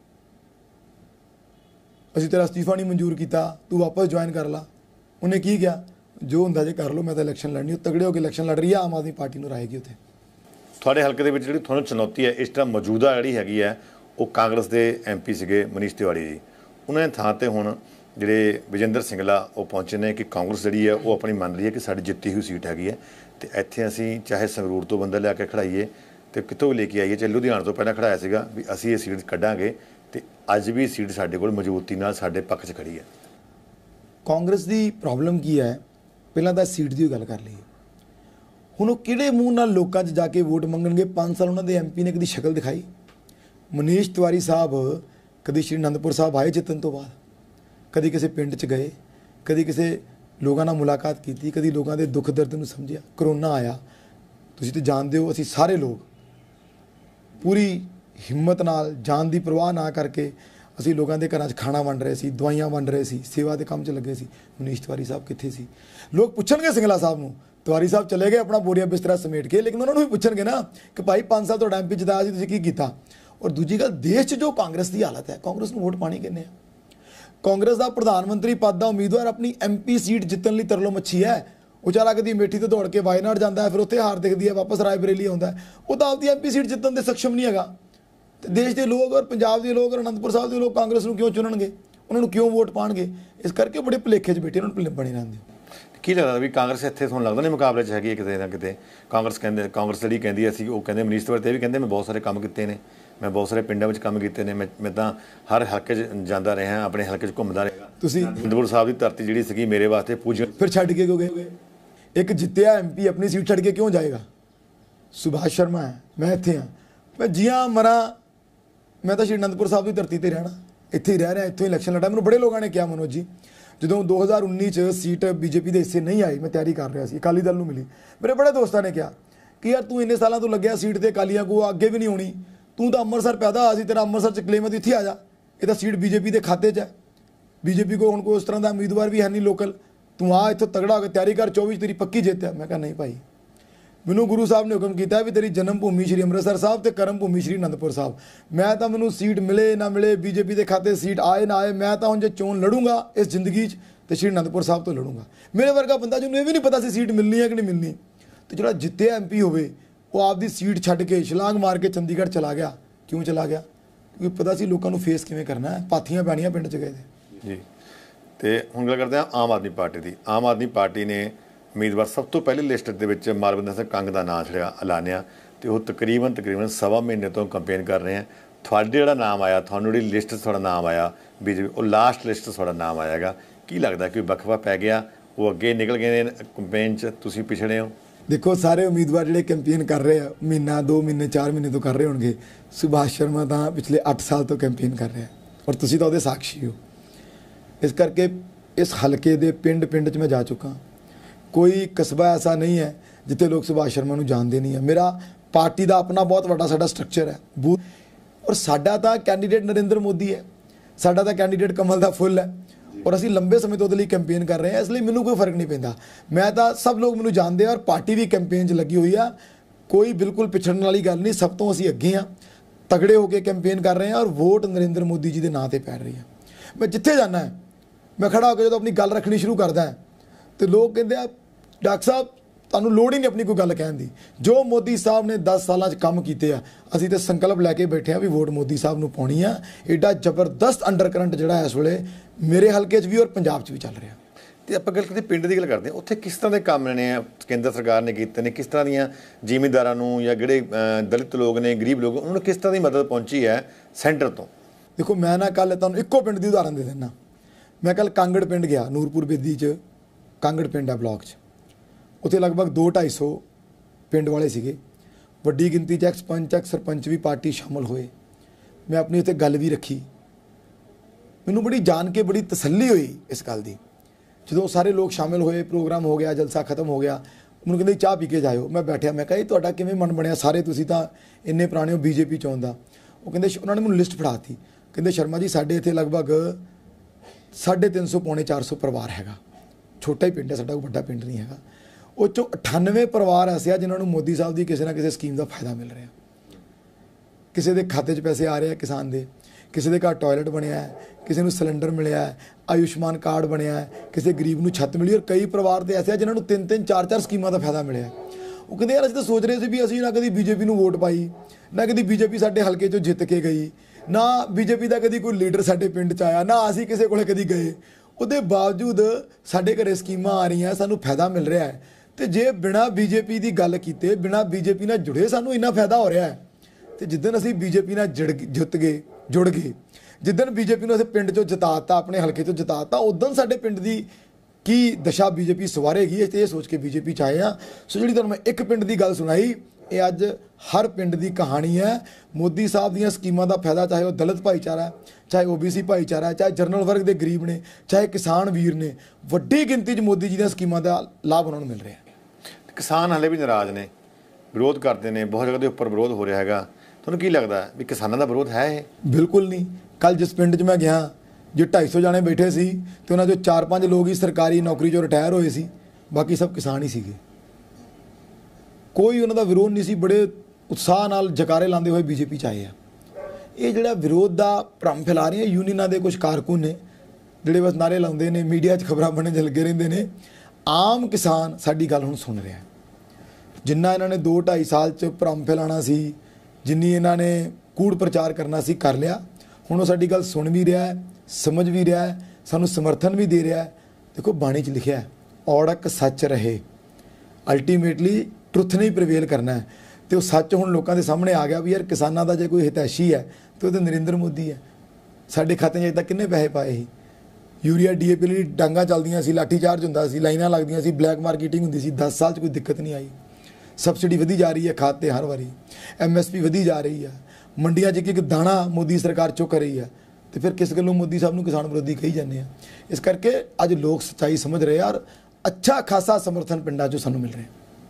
ਅਸੀਂ ਤੇਰਾ ਅਸਤੀਫਾ ਨਹੀਂ ਮਨਜ਼ੂਰ ਕੀਤਾ, ਤੂੰ ਵਾਪਸ ਜੁਆਇਨ ਕਰ ਲਾ। ਉਹਨੇ ਕੀ ਕਿਹਾ, ਜੋ ਹੁੰਦਾ ਜੇ ਕਰ ਲਓ, ਮੈਂ ਤਾਂ ਇਲੈਕਸ਼ਨ ਲੜਨੀ। ਉਹ ਤਗੜੇ ਹੋ ਕੇ ਇਲੈਕਸ਼ਨ ਲੜ ਰਹੀ ਹੈ, ਆਮ ਆਦਮੀ ਪਾਰਟੀ ਨੂੰ ਰਾਏਗੀ ਉੱਥੇ। ਤੁਹਾਡੇ ਹਲਕੇ ਦੇ ਵਿੱਚ ਜਿਹੜੀ ਤੁਹਾਨੂੰ ਚੁਣੌਤੀ ਹੈ ਇਸ ਟਾਈਮ ਮੌਜੂਦਾ ਜਿਹੜੀ ਹੈਗੀ ਹੈ, ਉਹ ਕਾਂਗਰਸ ਦੇ ਐਮਪੀ ਸੀਗੇ ਮਨੀਸ਼ ਤਿਵਾੜੀ ਜੀ। ਉਹਨਾਂ ਦੇ ਥਾਂ 'ਤੇ ਹੁਣ ਜਿਹੜੇ ਵਿਜੇਂਦਰ ਸਿੰਗਲਾ ਉਹ ਪਹੁੰਚੇ ਨੇ ਕਿ ਕਾਂਗਰਸ ਜਿਹੜੀ ਹੈ ਉਹ ਆਪਣੀ ਮੰਨ ਰਹੀ ਹੈ ਕਿ ਸਾਡੀ ਜਿੱਤੀ ਹੋਈ ਸੀਟ ਹੈਗੀ ਹੈ, ਅਤੇ ਇੱਥੇ ਅਸੀਂ ਚਾਹੇ ਸੰਗਰੂਰ ਤੋਂ ਬੰਦਾ ਲਿਆ ਕੇ ਖੜਾਈਏ ਅਤੇ ਕਿਤੋਂ ਵੀ ਲੈ ਕੇ ਆਈਏ, ਚਾਹੇ ਲੁਧਿਆਣਾ ਤੋਂ ਪਹਿਲਾਂ ਖੜਾਇਆ ਸੀਗਾ ਵੀ ਅਸੀਂ ਇਹ ਸੀਟ ਕੱਢਾਂਗੇ, ਅਤੇ ਅੱਜ ਵੀ ਸੀਟ ਸਾਡੇ ਕੋਲ ਮਜ਼ਬੂਤੀ ਨਾਲ ਸਾਡੇ ਪੱਖ 'ਚ ਖੜੀ ਹੈ। ਕਾਂਗਰਸ ਦੀ ਪ੍ਰੋਬਲਮ ਕੀ ਹੈ? ਪਹਿਲਾਂ ਤਾਂ ਸੀਟ ਦੀ ਗੱਲ ਕਰ ਲਈਏ। ਹੁਣ ਉਹ ਕਿਹੜੇ ਮੂੰਹ ਨਾਲ ਲੋਕਾਂ 'ਚ ਜਾ ਕੇ ਵੋਟ ਮੰਗਣਗੇ? 5 ਸਾਲ ਉਹਨਾਂ ਦੇ ਐਮਪੀ ਨੇ ਕਦੀ ਸ਼ਕਲ ਦਿਖਾਈ? ਮਨੀਸ਼ ਤਿਵਾੜੀ ਸਾਹਿਬ ਕਦੀ ਸ਼੍ਰੀ ਅਨੰਦਪੁਰ ਸਾਹਿਬ ਆਏ ਜਿੱਤਣ ਤੋਂ ਬਾਅਦ? ਕਦੀ ਕਿਸੇ ਪਿੰਡ 'ਚ ਗਏ? ਕਦੀ ਕਿਸੇ ਲੋਕਾਂ ਨਾਲ ਮੁਲਾਕਾਤ ਕੀਤੀ? ਕਦੀ ਲੋਕਾਂ ਦੇ ਦੁੱਖ ਦਰਦ ਨੂੰ ਸਮਝਿਆ? ਕਰੋਨਾ ਆਇਆ, ਤੁਸੀਂ ਤੇ ਜਾਣਦੇ ਹੋ ਅਸੀਂ ਸਾਰੇ ਲੋਕ ਪੂਰੀ ਹਿੰਮਤ ਨਾਲ, ਜਾਨ ਦੀ ਪਰਵਾਹ ਨਾ ਕਰਕੇ ਅਸੀਂ ਲੋਕਾਂ ਦੇ ਘਰਾਂ 'ਚ ਖਾਣਾ ਵੰਡ ਰਹੇ ਸੀ, ਦਵਾਈਆਂ ਵੰਡ ਰਹੇ ਸੀ, ਸੇਵਾ ਦੇ ਕੰਮ 'ਚ ਲੱਗੇ ਸੀ। ਮਨੀਸ਼ ਤਿਵਾਰੀ ਸਾਹਿਬ ਕਿੱਥੇ ਸੀ? ਲੋਕ ਪੁੱਛਣਗੇ ਸਿੰਗਲਾ ਸਾਹਿਬ ਨੂੰ, ਤਿਵਾਰੀ ਸਾਹਿਬ ਚਲੇ ਗਏ ਆਪਣਾ ਬੋਰੀਆ ਬਿਸਤਰਾ ਸਮੇਟ ਕੇ, ਲੇਕਿਨ ਉਹਨਾਂ ਨੂੰ ਵੀ ਪੁੱਛਣਗੇ ਨਾ ਕਿ ਭਾਈ 5 ਸਾਲ ਤੁਹਾਡਾ MP ਜਿਤਾਇਆ ਸੀ, ਤੁਸੀਂ ਕੀ ਕੀਤਾ? ਔਰ ਦੂਜੀ ਗੱਲ, ਦੇਸ਼ 'ਚ ਜੋ ਕਾਂਗਰਸ ਦੀ ਹਾਲਤ ਹੈ, ਕਾਂਗਰਸ ਨੂੰ ਵੋਟ ਪਾਣੀ ਕਿੰਨੇ ਆ? ਕਾਂਗਰਸ ਦਾ ਪ੍ਰਧਾਨ ਮੰਤਰੀ ਪਦ ਦਾ ਉਮੀਦਵਾਰ ਆਪਣੀ MP ਸੀਟ ਜਿੱਤਣ ਲਈ ਤਰਲੋ ਮੱਛੀ ਹੈ। ਉਹ ਚਾਰਾ ਕਦੀ ਮੇਠੀ ਤੋਂ ਦੌੜ ਕੇ ਵਾਇਨਾਡ ਜਾਂਦਾ ਹੈ, ਫਿਰ ਉੱਥੇ ਹਾਰ ਦਿਖਦੀ ਹੈ, ਵਾਪਸ ਰਾਏਬਰੇਲੀ ਆਉਂਦਾ ਹੈ। ਉਹ ਤਾਂ ਆਪਦੀ MP ਸੀਟ ਜਿੱਤਣ ਦੇ ਸક્ષਮ ਨਹੀਂ ਹੈਗਾ। ਤੇ ਦੇਸ਼ ਦੇ ਲੋਕ ਔਰ ਪੰਜਾਬ ਦੇ ਲੋਕ ਔਰ ਅਨੰਦਪੁਰ ਸਾਹਿਬ ਦੇ ਲੋਕ ਕਾਂਗਰਸ ਨੂੰ ਕਿਉਂ ਚੁਣਨਗੇ? ਉਹਨਾਂ ਨੂੰ ਕਿਉਂ ਵੋਟ ਪਾਣਗੇ? ਇਸ ਕਰਕੇ ਬੜੇ ਭੁਲੇਖੇ 'ਚ ਬੈਠੇ, ਉਹਨਾਂ ਨੂੰ ਬਣੇ ਰਹਿੰਦੇ। ਕੀ ਲੱਗਦਾ ਵੀ ਕਾਂਗਰਸ ਇੱਥੇ ਤੁਹਾਨੂੰ ਲੱਗਦਾ ਨਹੀਂ ਮੁਕਾਬਲੇ 'ਚ ਹੈਗੀ ਹੈ ਕਿਤੇ ਨਾ ਕਿਤੇ? ਕਾਂਗਰਸ ਜਿਹੜੀ ਕਹਿੰਦੀ ਅਸੀਂ, ਉਹ ਕਹਿੰਦੇ ਮਨੀਸ਼ ਤਿਵਾਰੀ ਤੇ ਵੀ ਕਹਿੰਦੇ ਮੈਂ ਬਹੁਤ ਸਾਰੇ ਕੰਮ ਕੀਤੇ ਨੇ, ਮੈਂ ਬਹੁਤ ਸਾਰੇ ਪਿੰਡਾਂ ਵਿੱਚ ਕੰਮ ਕੀਤੇ ਨੇ, ਮੈਂ ਤਾਂ ਹਰ ਹਲਕੇ 'ਚ ਜਾਂਦਾ ਰਿਹਾ, ਆਪਣੇ ਹਲਕੇ 'ਚ ਘੁੰਮਦਾ ਰਿਹਾ। ਤੁਸੀਂ ਅਨੰਦਪੁਰ ਸਾਹਿਬ ਦੀ ਧਰਤੀ ਜਿਹੜੀ ਸੀਗੀ ਮੇਰੇ ਵਾਸਤੇ ਪੂਜ। ਫਿਰ ਛੱਡ ਕੇ ਕਿਉਂ ਗਏ? ਇੱਕ ਜਿੱਤਿਆ MP ਆਪਣੀ ਸੀਟ ਛੱਡ ਕੇ ਕਿਉਂ ਜਾਏਗਾ? ਸੁਭਾਸ਼ ਸ਼ਰਮਾ ਹੈ, ਮੈਂ ਇੱਥੇ ਹਾਂ, ਮੈਂ ਜੀਆਂ ਮਰਾਂ, ਮੈਂ ਤਾਂ ਸ਼੍ਰੀ ਅਨੰਦਪੁਰ ਸਾਹਿਬ ਦੀ ਧਰਤੀ ਤੇ ਰਹਿਣਾ, ਇੱਥੇ ਹੀ ਰਹਿ ਰਿਹਾ, ਇੱਥੋਂ ਇਲੈਕਸ਼ਨ ਲੜਾ। ਮੈਨੂੰ ਬੜੇ ਲੋਕਾਂ ਨੇ ਕਿਹਾ ਮਨੋਜ ਜੀ, ਜਦੋਂ 2019 'ਚ ਸੀਟ BJP ਦੇ ਹਿੱਸੇ ਨਹੀਂ ਆਈ, ਮੈਂ ਤਿਆਰੀ ਕਰ ਰਿਹਾ ਸੀ, ਅਕਾਲੀ ਦਲ ਨੂੰ ਮਿਲੀ, ਮੇਰੇ ਬੜੇ ਦੋਸਤਾਂ ਨੇ ਕਿਹਾ ਕਿ ਯਾਰ ਤੂੰ ਇੰਨੇ ਸਾਲਾਂ ਤੋਂ ਲੱਗਿਆ ਸੀਟ ਤੇ, ਅਕਾਲੀਆਂ ਕੋ ਅੱਗੇ ਵੀ ਨਹੀਂ ਹੋਣੀ, ਤੂੰ ਤਾਂ ਅੰਮ੍ਰਿਤਸਰ ਪੈਦਾ ਹੋਇਆ ਸੀ, ਤੇਰਾ ਅੰਮ੍ਰਿਤਸਰ 'ਚ ਕਲੇਮ ਹੈ, ਤੂੰ ਇੱਥੇ ਆ ਜਾ, ਇਹ ਤਾਂ ਸੀਟ BJP ਦੇ ਖਾਤੇ 'ਚ ਹੈ। BJP ਕੋ ਹੁਣ ਕੋਈ ਉਸ ਤਰ੍ਹਾਂ ਦਾ ਉਮੀਦਵਾਰ ਵੀ ਹੈ ਨਹੀਂ ਲੋਕਲ, ਤੂੰ ਆ ਇੱਥੋਂ ਤਗੜਾ ਹੋ ਕੇ ਤਿਆਰੀ ਕਰ, 24 ਤੇਰੀ ਪੱਕੀ ਜਿੱਤ ਹੈ। ਮੈਂ ਕਿਹਾ ਨਹੀਂ ਭਾਈ, ਮੈਨੂੰ ਗੁਰੂ ਸਾਹਿਬ ਨੇ ਹੁਕਮ ਕੀਤਾ ਵੀ ਤੇਰੀ ਜਨਮ ਭੂਮੀ ਸ਼੍ਰੀ ਅੰਮ੍ਰਿਤਸਰ ਸਾਹਿਬ ਤੇ ਕਰਮ ਭੂਮੀ ਸ਼੍ਰੀ ਅਨੰਦਪੁਰ ਸਾਹਿਬ। ਮੈਂ ਤਾਂ ਮੈਨੂੰ ਸੀਟ ਮਿਲੇ ਨਾ ਮਿਲੇ, BJP ਦੇ ਖਾਤੇ ਸੀਟ ਆਏ ਨਾ ਆਏ, ਮੈਂ ਤਾਂ ਹੁਣ ਜੇ ਚੋਣ ਲੜੂੰਗਾ ਇਸ ਜ਼ਿੰਦਗੀ 'ਚ ਤੇ ਸ਼੍ਰੀ ਅਨੰਦਪੁਰ ਸਾਹਿਬ ਤੋਂ ਲੜੂੰਗਾ। ਮੇਰੇ ਵਰਗਾ ਬੰਦਾ ਜਿਹਨੂੰ ਇਹ ਵੀ ਨਹੀਂ ਪਤਾ ਸੀ ਸੀਟ ਮਿਲਣੀ ਹੈ ਕਿ ਨਹੀਂ ਮਿਲਣੀ, ਤੇ ਜਿਹੜਾ ਜਿੱਤਿਆ MP ਹੋਵੇ ਉਹ ਆਪਦੀ ਸੀਟ ਛੱਡ ਕੇ ਛਲਾਂਗ ਮਾਰ ਕੇ ਚੰਡੀਗੜ੍ਹ ਚਲਾ ਗਿਆ। ਕਿਉਂ ਚਲਾ ਗਿਆ? ਕਿਉਂਕਿ ਪਤਾ ਸੀ ਲੋਕਾਂ ਨੂੰ ਫੇਸ ਕਿਵੇਂ ਕਰਨਾ ਹੈ। ਪਾਥੀਆਂ ਪੈਣੀਆਂ ਪਿੰਡ 'ਚ ਗਏ ਜੀ। ਤੇ ਹੁਣ ਗੱਲ ਕਰਦੇ ਹਾਂ ਆਮ ਆਦਮੀ ਪਾਰਟੀ ਦੀ। ਆਮ ਆਦਮੀ ਪਾਰਟੀ ਨੇ ਉਮੀਦਵਾਰ ਸਭ ਤੋਂ ਪਹਿਲੀ ਲਿਸਟ ਦੇ ਵਿੱਚ ਮਾਲਵਿੰਦਰ ਸਿੰਘ ਕੰਗ ਦਾ ਨਾਂ ਛੜਿਆ ਐਲਾਨਿਆ, ਤੇ ਉਹ ਤਕਰੀਬਨ ਸਵਾ ਮਹੀਨੇ ਤੋਂ ਕੰਪੇਨ ਕਰ ਰਹੇ ਆ। ਤੁਹਾਡੇ ਜਿਹੜਾ ਨਾਮ ਆਇਆ, ਤੁਹਾਨੂੰ ਜਿਹੜੀ ਲਿਸਟ ਤੁਹਾਡਾ ਨਾਮ ਆਇਆ BJP, ਉਹ ਲਾਸਟ ਲਿਸਟ ਤੁਹਾਡਾ ਨਾਮ ਆਏਗਾ। ਕੀ ਲੱਗਦਾ ਕਿ ਵਕਫਾ ਪੈ ਗਿਆ, ਉਹ ਅੱਗੇ ਨਿਕਲ ਗਏ ਨੇ ਕੰਪੇਨ 'ਚ, ਤੁਸੀਂ ਪਿਛੜੇ ਹੋ? ਦੇਖੋ, ਸਾਰੇ ਉਮੀਦਵਾਰ ਜਿਹੜੇ ਕੈਂਪੇਨ ਕਰ ਰਹੇ ਆ, ਮਹੀਨਾ 2 ਮਹੀਨੇ 4 ਮਹੀਨੇ ਤੋਂ ਕਰ ਰਹੇ ਹੋਣਗੇ। ਸੁਭਾਸ਼ ਸ਼ਰਮਾ ਤਾਂ ਪਿਛਲੇ 8 ਸਾਲ ਤੋਂ ਕੈਂਪੇਨ ਕਰ ਰਿਹਾ, ਔਰ ਤੁਸੀਂ ਤਾਂ ਉਹਦੇ ਸਾਖੀ ਹੋ। ਇਸ ਕਰਕੇ ਇਸ ਹਲਕੇ ਦੇ ਪਿੰਡ 'ਚ ਮੈਂ ਜਾ ਚੁੱਕਾ। ਕੋਈ ਕਸਬਾ ਐਸਾ ਨਹੀਂ ਹੈ ਜਿੱਥੇ ਲੋਕ ਸੁਭਾਸ਼ ਸ਼ਰਮਾ ਨੂੰ ਜਾਣਦੇ ਨਹੀਂ ਹੈ। ਮੇਰਾ ਪਾਰਟੀ ਦਾ ਆਪਣਾ ਬਹੁਤ ਵੱਡਾ ਸਾਡਾ ਸਟਰਕਚਰ ਹੈ ਬੂਥ, ਔਰ ਸਾਡਾ ਤਾਂ ਕੈਂਡੀਡੇਟ ਨਰਿੰਦਰ ਮੋਦੀ ਹੈ, ਸਾਡਾ ਤਾਂ ਕੈਂਡੀਡੇਟ ਕਮਲ ਦਾ ਫੁੱਲ ਹੈ, ਔਰ ਅਸੀਂ ਲੰਬੇ ਸਮੇਂ ਤੋਂ ਉਹਦੇ ਲਈ ਕੈਂਪੇਨ ਕਰ ਰਹੇ ਹਾਂ। ਇਸ ਲਈ ਮੈਨੂੰ ਕੋਈ ਫਰਕ ਨਹੀਂ ਪੈਂਦਾ, ਮੈਂ ਤਾਂ ਸਭ ਲੋਕ ਮੈਨੂੰ ਜਾਣਦੇ ਆ, ਔਰ ਪਾਰਟੀ ਵੀ ਕੈਂਪੇਨ 'ਚ ਲੱਗੀ ਹੋਈ ਆ। ਕੋਈ ਬਿਲਕੁਲ ਪਿਛੜਨ ਵਾਲੀ ਗੱਲ ਨਹੀਂ, ਸਭ ਤੋਂ ਅਸੀਂ ਅੱਗੇ ਹਾਂ, ਤਗੜੇ ਹੋ ਕੇ ਕੈਂਪੇਨ ਕਰ ਰਹੇ ਹਾਂ, ਔਰ ਵੋਟ ਨਰਿੰਦਰ ਮੋਦੀ ਜੀ ਦੇ ਨਾਂ ਤੇ ਪੈ ਰਹੀ ਹੈ। ਮੈਂ ਜਿੱਥੇ ਜਾਣਾ ਹੈ, ਮੈਂ ਖੜਾ ਹੋ ਕੇ ਜਦੋਂ ਆਪਣੀ ਗੱਲ ਰੱਖਣੀ ਸ਼ੁਰੂ ਕਰਦਾ ਹੈ ਤੇ ਲੋਕ ਕਹਿੰਦੇ ਆ ਡਾਕਟਰ ਸਾਹਿਬ ਤੁਹਾਨੂੰ ਲੋੜ ਹੀ ਨਹੀਂ ਆਪਣੀ ਕੋਈ ਗੱਲ ਕਹਿਣ ਦੀ, ਜੋ ਮੋਦੀ ਸਾਹਿਬ ਨੇ 10 ਸਾਲਾਂ 'ਚ ਕੰਮ ਕੀਤੇ ਆ, ਅਸੀਂ ਤੇ ਸੰਕਲਪ ਲੈ ਕੇ ਬੈਠੇ ਆ ਵੀ ਵੋਟ ਮੋਦੀ ਸਾਹਿਬ ਨੂੰ ਪਾਉਣੀ ਆ। ਐਡਾ ਜ਼ਬਰਦਸਤ ਅੰਡਰਕਰੰਟ ਜਿਹੜਾ ਇਸ ਵੇਲੇ ਮੇਰੇ ਹਲਕੇ 'ਚ ਵੀ ਔਰ ਪੰਜਾਬ 'ਚ ਵੀ ਚੱਲ ਰਿਹਾ। ਤੇ ਆਪਾਂ ਗੱਲ ਕਰਦੇ ਪਿੰਡ ਦੀ ਗੱਲ ਕਰਦੇ ਹਾਂ, ਉੱਥੇ ਕਿਸ ਤਰ੍ਹਾਂ ਦੇ ਕੰਮ ਨੇ ਕੇਂਦਰ ਸਰਕਾਰ ਨੇ ਕੀਤੇ ਨੇ? ਕਿਸ ਤਰ੍ਹਾਂ ਦੀਆਂ ਜ਼ਿਮੀਂਦਾਰਾਂ ਨੂੰ ਜਾਂ ਜਿਹੜੇ ਦਲਿਤ ਲੋਕ ਨੇ, ਗਰੀਬ ਲੋਕ, ਉਹਨਾਂ ਨੂੰ ਕਿਸ ਤਰ੍ਹਾਂ ਦੀ ਮਦਦ ਪਹੁੰਚੀ ਹੈ ਸੈਂਟਰ ਤੋਂ? ਦੇਖੋ, ਮੈਂ ਨਾ ਕੱਲ੍ਹ ਤੁਹਾਨੂੰ ਇੱਕੋ ਪਿੰਡ ਦੀ ਉਦਾਹਰਨ ਦੇ ਦਿੰਦਾ। ਮੈਂ ਕੱਲ੍ਹ ਕਾਂਗੜ ਪਿੰਡ ਗਿਆ, ਨੂਰਪੁਰ ਬੇਦੀ 'ਚ ਕਾਂਗੜ ਪਿੰਡ ਹੈ ਬਲਾਕ 'ਚ। ਉੱਥੇ ਲਗਭਗ 200-250 ਪਿੰਡ ਵਾਲੇ ਸੀਗੇ, ਵੱਡੀ ਗਿਣਤੀ 'ਚ ਐਕਸ-ਪੰਚ ਐਕਸ-ਸਰਪੰਚ ਵੀ ਪਾਰਟੀ ਸ਼ਾਮਲ ਹੋਏ। ਮੈਂ ਆਪਣੀ ਉੱਥੇ ਗੱਲ ਵੀ ਰੱਖੀ, ਮੈਨੂੰ ਬੜੀ ਜਾਣ ਕੇ ਬੜੀ ਤਸੱਲੀ ਹੋਈ ਇਸ ਗੱਲ ਦੀ। ਜਦੋਂ ਸਾਰੇ ਲੋਕ ਸ਼ਾਮਿਲ ਹੋਏ, ਪ੍ਰੋਗਰਾਮ ਹੋ ਗਿਆ, ਜਲਸਾ ਖਤਮ ਹੋ ਗਿਆ, ਮੈਨੂੰ ਕਹਿੰਦੇ ਚਾਹ ਪੀ ਕੇ ਜਾਇਓ। ਮੈਂ ਬੈਠਿਆ, ਮੈਂ ਕਿਹਾ ਇਹ ਤੁਹਾਡਾ ਕਿਵੇਂ ਮਨ ਬਣਿਆ? ਸਾਰੇ ਤੁਸੀਂ ਤਾਂ ਇੰਨੇ ਪੁਰਾਣੇ ਹੋ BJP 'ਚ ਆਉਂਦਾ। ਉਹ ਕਹਿੰਦੇ, ਉਹਨਾਂ ਨੇ ਮੈਨੂੰ ਲਿਸਟ ਫੜਾਤੀ, ਕਹਿੰਦੇ ਸ਼ਰਮਾ ਜੀ ਸਾਡੇ ਇੱਥੇ ਲਗਭਗ 350 ਪੌਣੇ 400 ਪਰਿਵਾਰ ਹੈਗਾ, ਛੋਟਾ ਹੀ ਪਿੰਡ ਹੈ ਸਾਡਾ, ਕੋਈ ਵੱਡਾ ਪਿੰਡ ਨਹੀਂ ਹੈਗਾ। ਉਹ 'ਚੋਂ 98 ਪਰਿਵਾਰ ਐਸੇ ਆ ਜਿਨ੍ਹਾਂ ਨੂੰ ਮੋਦੀ ਸਾਹਿਬ ਦੀ ਕਿਸੇ ਨਾ ਕਿਸੇ ਸਕੀਮ ਦਾ ਫਾਇਦਾ ਮਿਲ ਰਿਹਾ। ਕਿਸੇ ਦੇ ਖਾਤੇ 'ਚ ਪੈਸੇ ਆ ਰਹੇ ਆ ਕਿਸਾਨ ਦੇ, ਕਿਸੇ ਦੇ ਘਰ ਟਾਇਲਟ ਬਣਿਆ ਹੈ, ਕਿਸੇ ਨੂੰ ਸਿਲੰਡਰ ਮਿਲਿਆ ਹੈ, ਆਯੁਸ਼ਮਾਨ ਕਾਰਡ ਬਣਿਆ ਹੈ, ਕਿਸੇ ਗਰੀਬ ਨੂੰ ਛੱਤ ਮਿਲੀ, ਔਰ ਕਈ ਪਰਿਵਾਰ ਤੇ ਐਸੇ ਆ ਜਿਨ੍ਹਾਂ ਨੂੰ 3-3 4-4 ਸਕੀਮਾਂ ਦਾ ਫਾਇਦਾ ਮਿਲਿਆ। ਉਹ ਕਹਿੰਦੇ ਯਾਰ ਅਸੀਂ ਤਾਂ ਸੋਚ ਰਹੇ ਸੀ ਵੀ ਅਸੀਂ ਨਾ ਕਦੀ BJP ਨੂੰ ਵੋਟ ਪਾਈ, ਨਾ ਕਦੀ BJP ਸਾਡੇ ਹਲਕੇ 'ਚੋਂ ਜਿੱਤ ਕੇ ਗਈ, ਨਾ BJP ਦਾ ਕਦੀ ਕੋਈ ਲੀਡਰ ਸਾਡੇ ਪਿੰਡ 'ਚ ਆਇਆ, ਨਾ ਅਸੀਂ ਕਿਸੇ ਕੋਲੇ ਕਦੀ ਗਏ। ਉਹਦੇ ਬਾਵਜੂਦ ਸਾਡੇ ਘਰੇ ਸਕੀਮਾਂ ਆ ਰਹੀਆਂ, ਸਾਨੂੰ ਫਾਇਦਾ ਮਿਲ ਰਿਹਾ ਹੈ। ਤੇ ਜੇ ਬਿਨਾਂ BJP ਦੀ ਗੱਲ ਕੀਤੇ, ਬਿਨਾਂ BJP ਨਾਲ ਜੁੜੇ ਸਾਨੂੰ ਇੰਨਾ ਫਾਇਦਾ ਹੋ ਰਿਹਾ ਹੈ, ਤੇ ਜਿੱਦਣ ਅਸੀਂ BJP ਨਾਲ ਜੁੜ ਗਏ, ਜਿੱਦਣ BJP ਨੂੰ ਅਸੀਂ ਪਿੰਡ 'ਚੋਂ ਜਿਤਾਤਾ, ਆਪਣੇ ਹਲਕੇ 'ਚੋਂ ਜਿਤਾਤਾ, ਉਦੋਂ ਸਾਡੇ ਪਿੰਡ ਦੀ ਕੀ ਦਸ਼ਾ BJP ਸਵਾਰੇਗੀ, ਇਹ ਸੋਚ ਕੇ BJP 'ਚ ਆਏ ਆ। ਸੋ ਜਿਹੜੀ ਤੁਹਾਨੂੰ ਮੈਂ ਇੱਕ ਪਿੰਡ ਦੀ ਗੱਲ ਸੁਣਾਈ, ਇਹ ਅੱਜ ਹਰ ਪਿੰਡ ਦੀ ਕਹਾਣੀ ਹੈ। ਮੋਦੀ ਸਾਹਿਬ ਦੀਆਂ ਸਕੀਮਾਂ ਦਾ ਫਾਇਦਾ, ਚਾਹੇ ਉਹ ਦਲਿਤ ਭਾਈਚਾਰਾ ਹੈ, ਚਾਹੇ OBC ਭਾਈਚਾਰਾ ਹੈ, ਚਾਹੇ ਜਰਨਲ ਵਰਗ ਦੇ ਗਰੀਬ ਨੇ, ਚਾਹੇ ਕਿਸਾਨ ਵੀਰ ਨੇ, ਵੱਡੀ ਗਿਣਤੀ 'ਚ ਮੋਦੀ ਜੀ ਦੀਆਂ ਸਕੀਮਾਂ ਦਾ ਲਾਭ ਉਹਨਾਂ ਨੂੰ ਮਿਲ ਰਿਹਾ। ਕਿਸਾਨ ਹਲੇ ਵੀ ਨਾਰਾਜ਼ ਨੇ ਵਿਰੋਧ ਕਰਦੇ ਨੇ, ਬਹੁਤ ਜਗ੍ਹਾ ਦੇ ਉੱਪਰ ਵਿਰੋਧ ਹੋ ਰਿਹਾ ਹੈਗਾ, ਤੁਹਾਨੂੰ ਕੀ ਲੱਗਦਾ ਵੀ ਕਿਸਾਨਾਂ ਦਾ ਵਿਰੋਧ ਹੈ ਇਹ? ਬਿਲਕੁਲ ਨਹੀਂ। ਕੱਲ ਜਿਸ ਪਿੰਡ 'ਚ ਮੈਂ ਗਿਆ, ਜੋ 250 ਜਾਣੇ ਬੈਠੇ ਸੀ ਤੇ ਉਹਨਾਂ 'ਚੋਂ 4-5 ਲੋਕ ਹੀ ਸਰਕਾਰੀ ਨੌਕਰੀ 'ਚੋਂ ਰਿਟਾਇਰ ਹੋਏ ਸੀ, ਬਾਕੀ ਸਭ ਕਿਸਾਨ ਹੀ ਸੀਗੇ। ਕੋਈ ਉਹਨਾਂ ਦਾ ਵਿਰੋਧ ਨਹੀਂ ਸੀ। ਬੜੇ ਉਤਸ਼ਾਹ ਨਾਲ ਜਕਾਰੇ ਲਾਉਂਦੇ ਹੋਏ ਬੀਜੇਪੀ 'ਚ ਆਏ ਆ। ਇਹ ਜਿਹੜਾ ਵਿਰੋਧ ਦਾ ਭਰਮ ਫੈਲਾ ਰਹੀਆਂ ਯੂਨੀਅਨਾਂ ਦੇ ਕੁਝ ਕਾਰਕੁਨ ਨੇ, ਜਿਹੜੇ ਬਸ ਨਾਰੇ ਲਾਉਂਦੇ ਨੇ, ਮੀਡੀਆ 'ਚ ਖਬਰਾਂ ਬਣਨ 'ਚ ਲੱਗੇ ਰਹਿੰਦੇ ਨੇ। ਆਮ ਕਿਸਾਨ ਸਾਡੀ ਗੱਲ ਹੁਣ ਸੁਣ ਰਿਹਾ। ਜਿੰਨਾ ਇਹਨਾਂ ਨੇ 2-2.5 ਸਾਲ 'ਚ ਭਰਮ ਫੈਲਾਣਾ ਸੀ, ਜਿੰਨੀ ਇਹਨਾਂ ਨੇ ਕੂੜ ਪ੍ਰਚਾਰ ਕਰਨਾ ਸੀ, ਕਰ ਲਿਆ। ਹੁਣ ਉਹ ਸਾਡੀ ਗੱਲ ਸੁਣ ਵੀ ਰਿਹਾ ਹੈ, ਸਮਝ ਵੀ ਰਿਹਾ ਹੈ, ਸਾਨੂੰ ਸਮਰਥਨ ਵੀ ਦੇ ਰਿਹਾ ਹੈ। ਦੇਖੋ ਬਾਣੀ 'ਚ ਲਿਖਿਆ ਹੈ, ਔੜਕ ਸੱਚ ਰਹੇ, ਅਲਟੀਮੇਟਲੀ ਟਰੁੱਥ ਨੇ ਹੀ ਪ੍ਰੀਵੇਲ ਕਰਨਾ ਹੈ। ਤੇ ਉਹ ਸੱਚ ਹੁਣ ਲੋਕਾਂ ਦੇ ਸਾਹਮਣੇ ਆ ਗਿਆ ਵੀ ਯਾਰ ਕਿਸਾਨਾਂ ਦਾ ਜੇ ਕੋਈ ਹਿਤੈਸ਼ੀ ਹੈ ਤੇ ਉਹ ਤਾਂ ਨਰਿੰਦਰ ਮੋਦੀ ਹੈ। ਸਾਡੇ ਖਾਤੇ 'ਚ ਅਜੇ ਤੱਕ ਕਿੰਨੇ ਪੈਸੇ ਪਾਏ ਸੀ? ਯੂਰੀਆ DAP ਲਈ ਡਾਂਗਾ ਚੱਲਦੀਆਂ ਸੀ, ਲਾਠੀ ਚਾਰਜ ਹੁੰਦਾ ਸੀ, ਲਾਈਨਾਂ ਲੱਗਦੀਆਂ ਸੀ, ਬਲੈਕ ਮਾਰਕੀਟਿੰਗ ਹੁੰਦੀ ਸੀ। 10 ਸਾਲ 'ਚ ਕੋਈ ਦਿੱਕਤ ਨਹੀਂ ਆਈ। ਸਬਸਿਡੀ ਵਧੀ ਜਾ ਰਹੀ ਹੈ ਖਾਦ 'ਤੇ ਹਰ ਵਾਰੀ, MSP ਵਧੀ ਜਾ ਰਹੀ ਹੈ, ਮੰਡੀਆਂ 'ਚ ਇੱਕ ਦਾਣਾ ਮੋਦੀ ਸਰਕਾਰ ਚੁੱਕ ਰਹੀ ਹੈ। ਤੇ ਫਿਰ ਕਿਸ ਗੱਲੋਂ ਮੋਦੀ ਸਾਹਿਬ ਨੂੰ ਕਿਸਾਨ ਵਿਰੋਧੀ ਕਹੀ ਜਾਂਦੇ ਆ? ਇਸ ਕਰਕੇ ਅੱਜ ਲੋਕ ਸੱਚਾਈ ਸਮਝ ਰਹੇ ਆ ਔਰ ਅੱਛਾ ਖਾਸਾ ਸਮਰਥਨ ਪਿੰਡਾਂ 'ਚੋਂ ਸਾਨੂੰ ਮਿਲ ਰਿਹਾ।